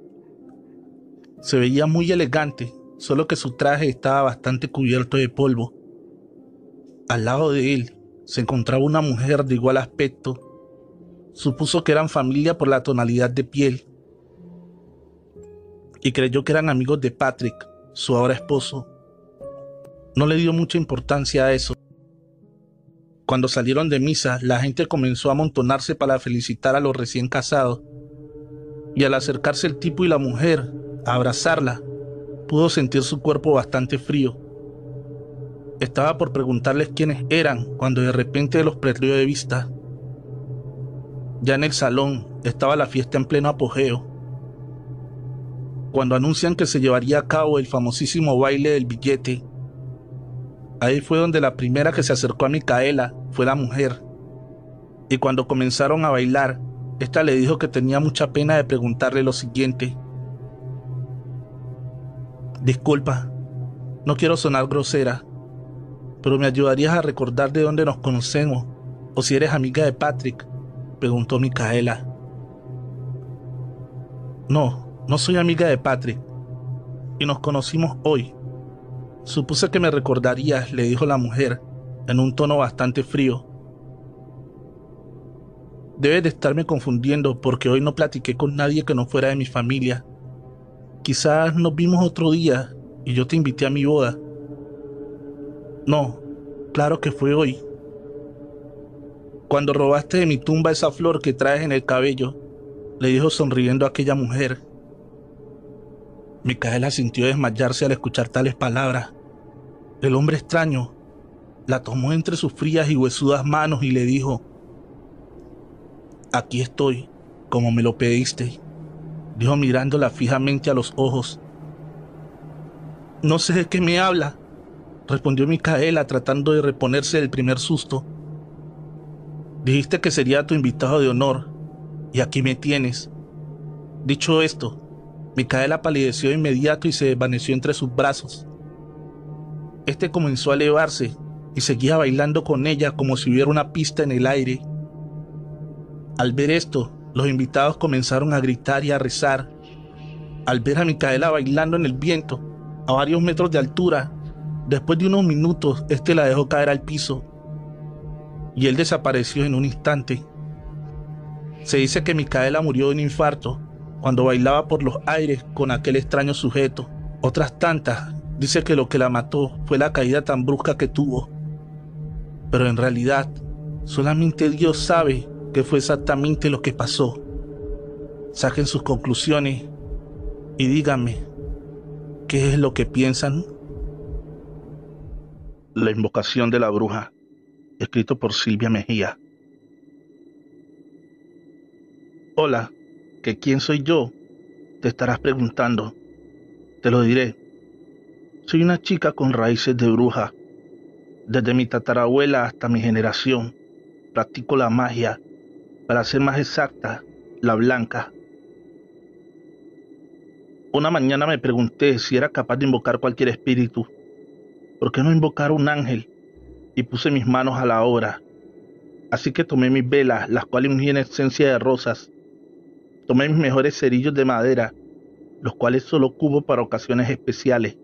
Se veía muy elegante, solo que su traje estaba bastante cubierto de polvo. Al lado de él se encontraba una mujer de igual aspecto. Supuso que eran familia por la tonalidad de piel y creyó que eran amigos de Patrick, su ahora esposo. No le dio mucha importancia a eso. Cuando salieron de misa, la gente comenzó a amontonarse para felicitar a los recién casados, y al acercarse el tipo y la mujer a abrazarla, pudo sentir su cuerpo bastante frío. Estaba por preguntarles quiénes eran cuando de repente los perdió de vista. Ya en el salón estaba la fiesta en pleno apogeo. Cuando anuncian que se llevaría a cabo el famosísimo baile del billete, ahí fue donde la primera que se acercó a Micaela fue la mujer. Y cuando comenzaron a bailar, esta le dijo que tenía mucha pena de preguntarle lo siguiente: «Disculpa, no quiero sonar grosera, pero ¿me ayudarías a recordar de dónde nos conocemos o si eres amiga de Patrick?», preguntó Micaela. «No, no soy amiga de Patrick, y nos conocimos hoy. Supuse que me recordarías», le dijo la mujer, en un tono bastante frío. «Debes de estarme confundiendo porque hoy no platiqué con nadie que no fuera de mi familia. Quizás nos vimos otro día y yo te invité a mi boda». «No, claro que fue hoy. Cuando robaste de mi tumba esa flor que traes en el cabello», le dijo sonriendo a aquella mujer. Micaela sintió desmayarse al escuchar tales palabras. El hombre extraño la tomó entre sus frías y huesudas manos y le dijo: «Aquí estoy, como me lo pediste», dijo mirándola fijamente a los ojos No sé de qué me habla, respondió Micaela tratando de reponerse del primer susto. Dijiste que sería tu invitado de honor, y aquí me tienes. Dicho esto, Micaela palideció de inmediato y se desvaneció entre sus brazos. Este comenzó a elevarse y seguía bailando con ella como si hubiera una pista en el aire. Al ver esto, los invitados comenzaron a gritar y a rezar. Al ver a Micaela bailando en el viento, a varios metros de altura, después de unos minutos, este la dejó caer al piso y él desapareció en un instante. Se dice que Micaela murió de un infarto cuando bailaba por los aires con aquel extraño sujeto. Otras tantas dice que lo que la mató fue la caída tan brusca que tuvo. Pero en realidad, solamente Dios sabe qué fue exactamente lo que pasó. Saquen sus conclusiones y díganme, ¿qué es lo que piensan? La invocación de la bruja, escrito por Silvia Mejía. Hola, ¿que quién soy yo? Te estarás preguntando. Te lo diré. Soy una chica con raíces de bruja. Desde mi tatarabuela hasta mi generación, practico la magia, para ser más exacta, la blanca. Una mañana me pregunté si era capaz de invocar cualquier espíritu. ¿Por qué no invocar un ángel? Y puse mis manos a la obra. Así que tomé mis velas, las cuales ungí en esencia de rosas. Tomé mis mejores cerillos de madera, los cuales solo cubo para ocasiones especiales.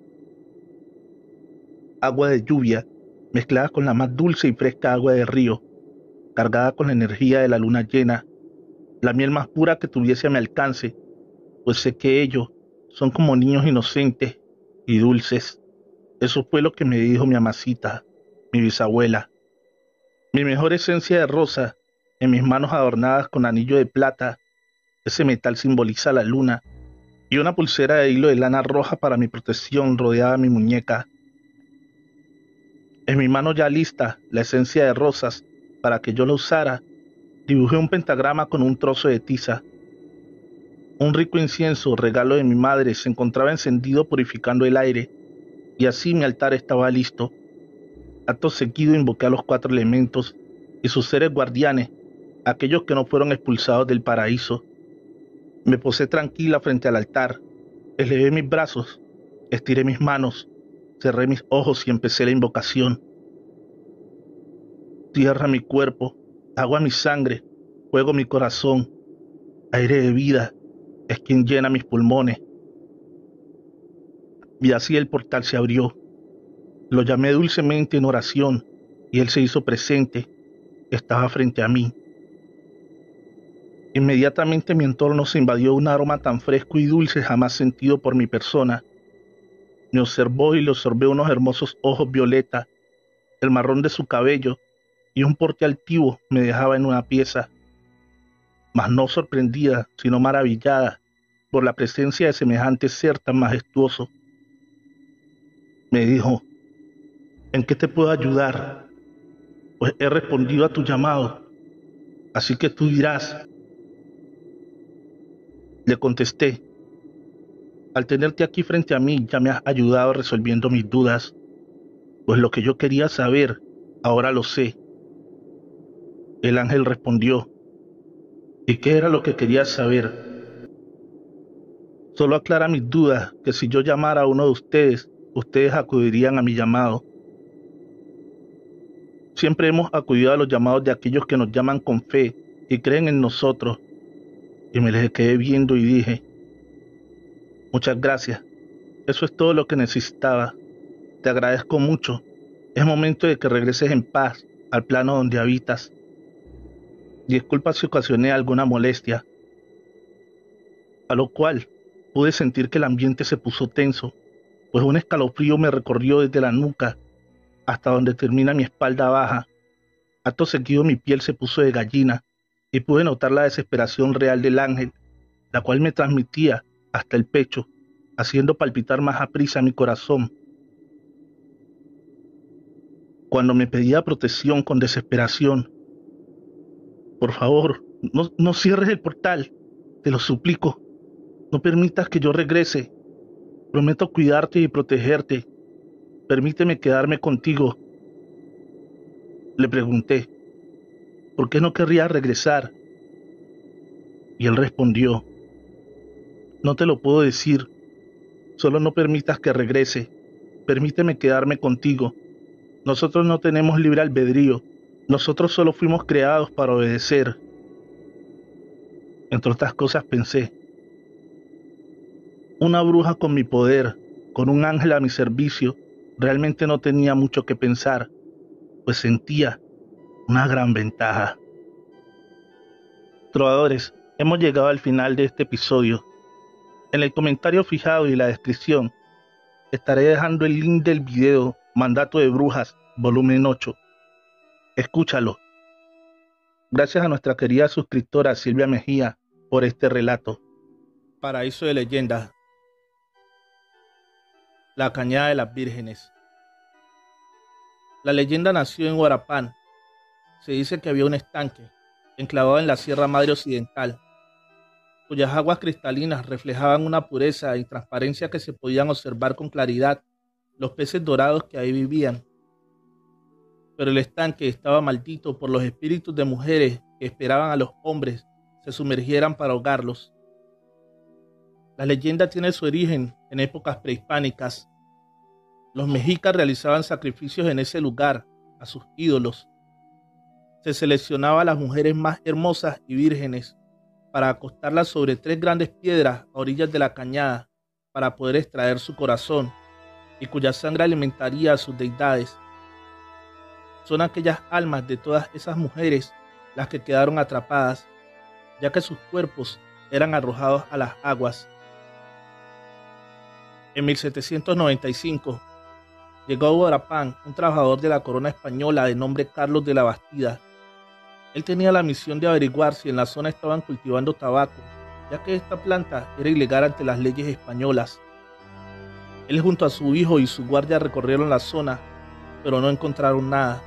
Agua de lluvia, mezclada con la más dulce y fresca agua de río, cargada con la energía de la luna llena, la miel más pura que tuviese a mi alcance, pues sé que ellos son como niños inocentes y dulces. Eso fue lo que me dijo mi amasita, mi bisabuela. Mi mejor esencia de rosa, en mis manos adornadas con anillo de plata, ese metal simboliza la luna, y una pulsera de hilo de lana roja para mi protección rodeaba mi muñeca. En mi mano ya lista, la esencia de rosas, para que yo la usara, dibujé un pentagrama con un trozo de tiza. Un rico incienso, regalo de mi madre, se encontraba encendido purificando el aire, y así mi altar estaba listo. Acto seguido invoqué a los cuatro elementos y sus seres guardianes, aquellos que no fueron expulsados del paraíso. Me posé tranquila frente al altar, elevé mis brazos, estiré mis manos, cerré mis ojos y empecé la invocación. Tierra mi cuerpo, agua mi sangre, fuego mi corazón, aire de vida es quien llena mis pulmones. Y así el portal se abrió. Lo llamé dulcemente en oración y él se hizo presente. Estaba frente a mí. Inmediatamente mi entorno se invadió un aroma tan fresco y dulce jamás sentido por mi persona. Me observó y le observé unos hermosos ojos violeta, el marrón de su cabello y un porte altivo me dejaba en una pieza, mas no sorprendida, sino maravillada por la presencia de semejante ser tan majestuoso. Me dijo, ¿en qué te puedo ayudar? Pues he respondido a tu llamado, así que tú dirás. Le contesté, al tenerte aquí frente a mí ya me has ayudado resolviendo mis dudas, pues lo que yo quería saber, ahora lo sé. El ángel respondió, ¿y qué era lo que querías saber? Solo aclara mis dudas, que si yo llamara a uno de ustedes, ustedes acudirían a mi llamado. Siempre hemos acudido a los llamados de aquellos que nos llaman con fe y creen en nosotros. Y me les quedé viendo y dije, muchas gracias, eso es todo lo que necesitaba. Te agradezco mucho. Es momento de que regreses en paz al plano donde habitas. Disculpa si ocasioné alguna molestia. A lo cual pude sentir que el ambiente se puso tenso, pues un escalofrío me recorrió desde la nuca hasta donde termina mi espalda baja. Acto seguido mi piel se puso de gallina y pude notar la desesperación real del ángel, la cual me transmitía hasta el pecho, haciendo palpitar más aprisa mi corazón. Cuando me pedía protección con desesperación, por favor, no, no cierres el portal, te lo suplico, no permitas que yo regrese. Prometo cuidarte y protegerte. Permíteme quedarme contigo. Le pregunté, ¿por qué no querría regresar? Y él respondió, no te lo puedo decir, solo no permitas que regrese. Permíteme quedarme contigo. Nosotros no tenemos libre albedrío. Nosotros solo fuimos creados para obedecer. Entre otras cosas pensé, una bruja con mi poder, con un ángel a mi servicio, realmente no tenía mucho que pensar, pues sentía una gran ventaja. Trovadores, hemos llegado al final de este episodio. En el comentario fijado y la descripción estaré dejando el link del video Mandato de Brujas, volumen ocho. Escúchalo. Gracias a nuestra querida suscriptora Silvia Mejía por este relato. Paraíso de Leyenda. La Cañada de las Vírgenes. La leyenda nació en Huarapán. Se dice que había un estanque, enclavado en la Sierra Madre Occidental, cuyas aguas cristalinas reflejaban una pureza y transparencia que se podían observar con claridad los peces dorados que ahí vivían. Pero el estanque estaba maldito por los espíritus de mujeres que esperaban a los hombres se sumergieran para ahogarlos. La leyenda tiene su origen en épocas prehispánicas. Los mexicas realizaban sacrificios en ese lugar a sus ídolos. Se seleccionaba a las mujeres más hermosas y vírgenes para acostarlas sobre tres grandes piedras a orillas de la cañada para poder extraer su corazón y cuya sangre alimentaría a sus deidades. Son aquellas almas de todas esas mujeres las que quedaron atrapadas, ya que sus cuerpos eran arrojados a las aguas. En mil setecientos noventa y cinco llegó a Huarapán un trabajador de la corona española de nombre Carlos de la Bastida. Él tenía la misión de averiguar si en la zona estaban cultivando tabaco, ya que esta planta era ilegal ante las leyes españolas. Él junto a su hijo y su guardia recorrieron la zona, pero no encontraron nada.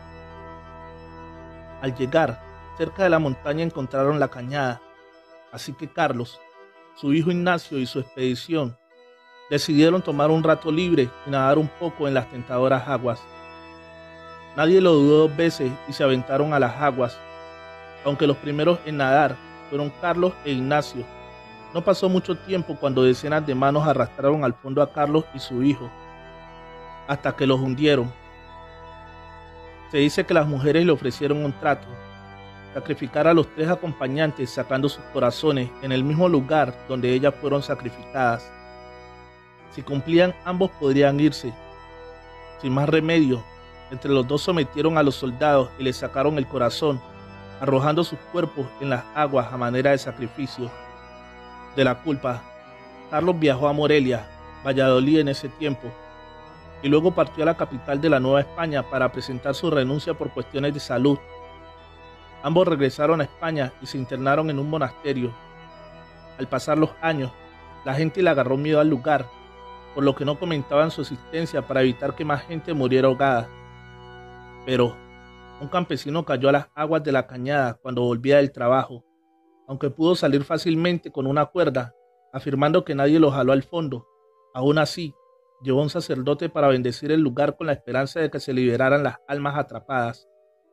Al llegar, cerca de la montaña encontraron la cañada, así que Carlos, su hijo Ignacio y su expedición decidieron tomar un rato libre y nadar un poco en las tentadoras aguas. Nadie lo dudó dos veces y se aventaron a las aguas, aunque los primeros en nadar fueron Carlos e Ignacio. No pasó mucho tiempo cuando decenas de manos arrastraron al fondo a Carlos y su hijo, hasta que los hundieron. Se dice que las mujeres le ofrecieron un trato: sacrificar a los tres acompañantes sacando sus corazones en el mismo lugar donde ellas fueron sacrificadas. Si cumplían, ambos podrían irse. Sin más remedio, entre los dos sometieron a los soldados y les sacaron el corazón, arrojando sus cuerpos en las aguas a manera de sacrificio. De la culpa, Carlos viajó a Morelia, Valladolid en ese tiempo, y luego partió a la capital de la Nueva España para presentar su renuncia por cuestiones de salud. Ambos regresaron a España y se internaron en un monasterio. Al pasar los años, la gente le agarró miedo al lugar, por lo que no comentaban su existencia para evitar que más gente muriera ahogada. Pero un campesino cayó a las aguas de la cañada cuando volvía del trabajo, aunque pudo salir fácilmente con una cuerda, afirmando que nadie lo jaló al fondo. Aún así, llevó a un sacerdote para bendecir el lugar con la esperanza de que se liberaran las almas atrapadas.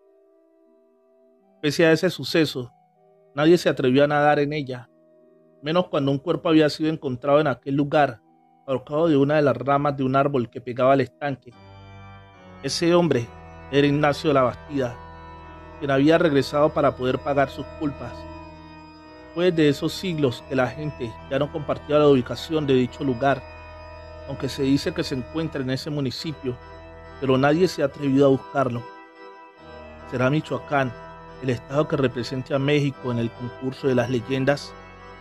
Pese a ese suceso, nadie se atrevió a nadar en ella, menos cuando un cuerpo había sido encontrado en aquel lugar, ahorcado de una de las ramas de un árbol que pegaba al estanque. Ese hombre era Ignacio de la Bastida, quien había regresado para poder pagar sus culpas. Fue desde esos siglos que la gente ya no compartía la ubicación de dicho lugar, aunque se dice que se encuentra en ese municipio, pero nadie se ha atrevido a buscarlo. ¿Será Michoacán el estado que represente a México en el concurso de las leyendas?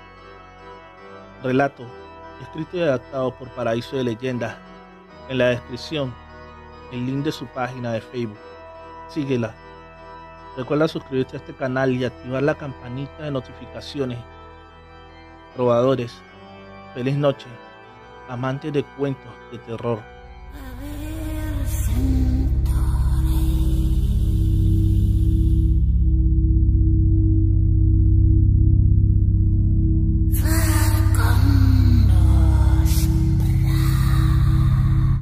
Relato escrito y adaptado por Paraíso de Leyenda. En la descripción, el link de su página de Facebook. Síguela. Recuerda suscribirte a este canal y activar la campanita de notificaciones. Trovadores, feliz noche, amantes de cuentos de terror.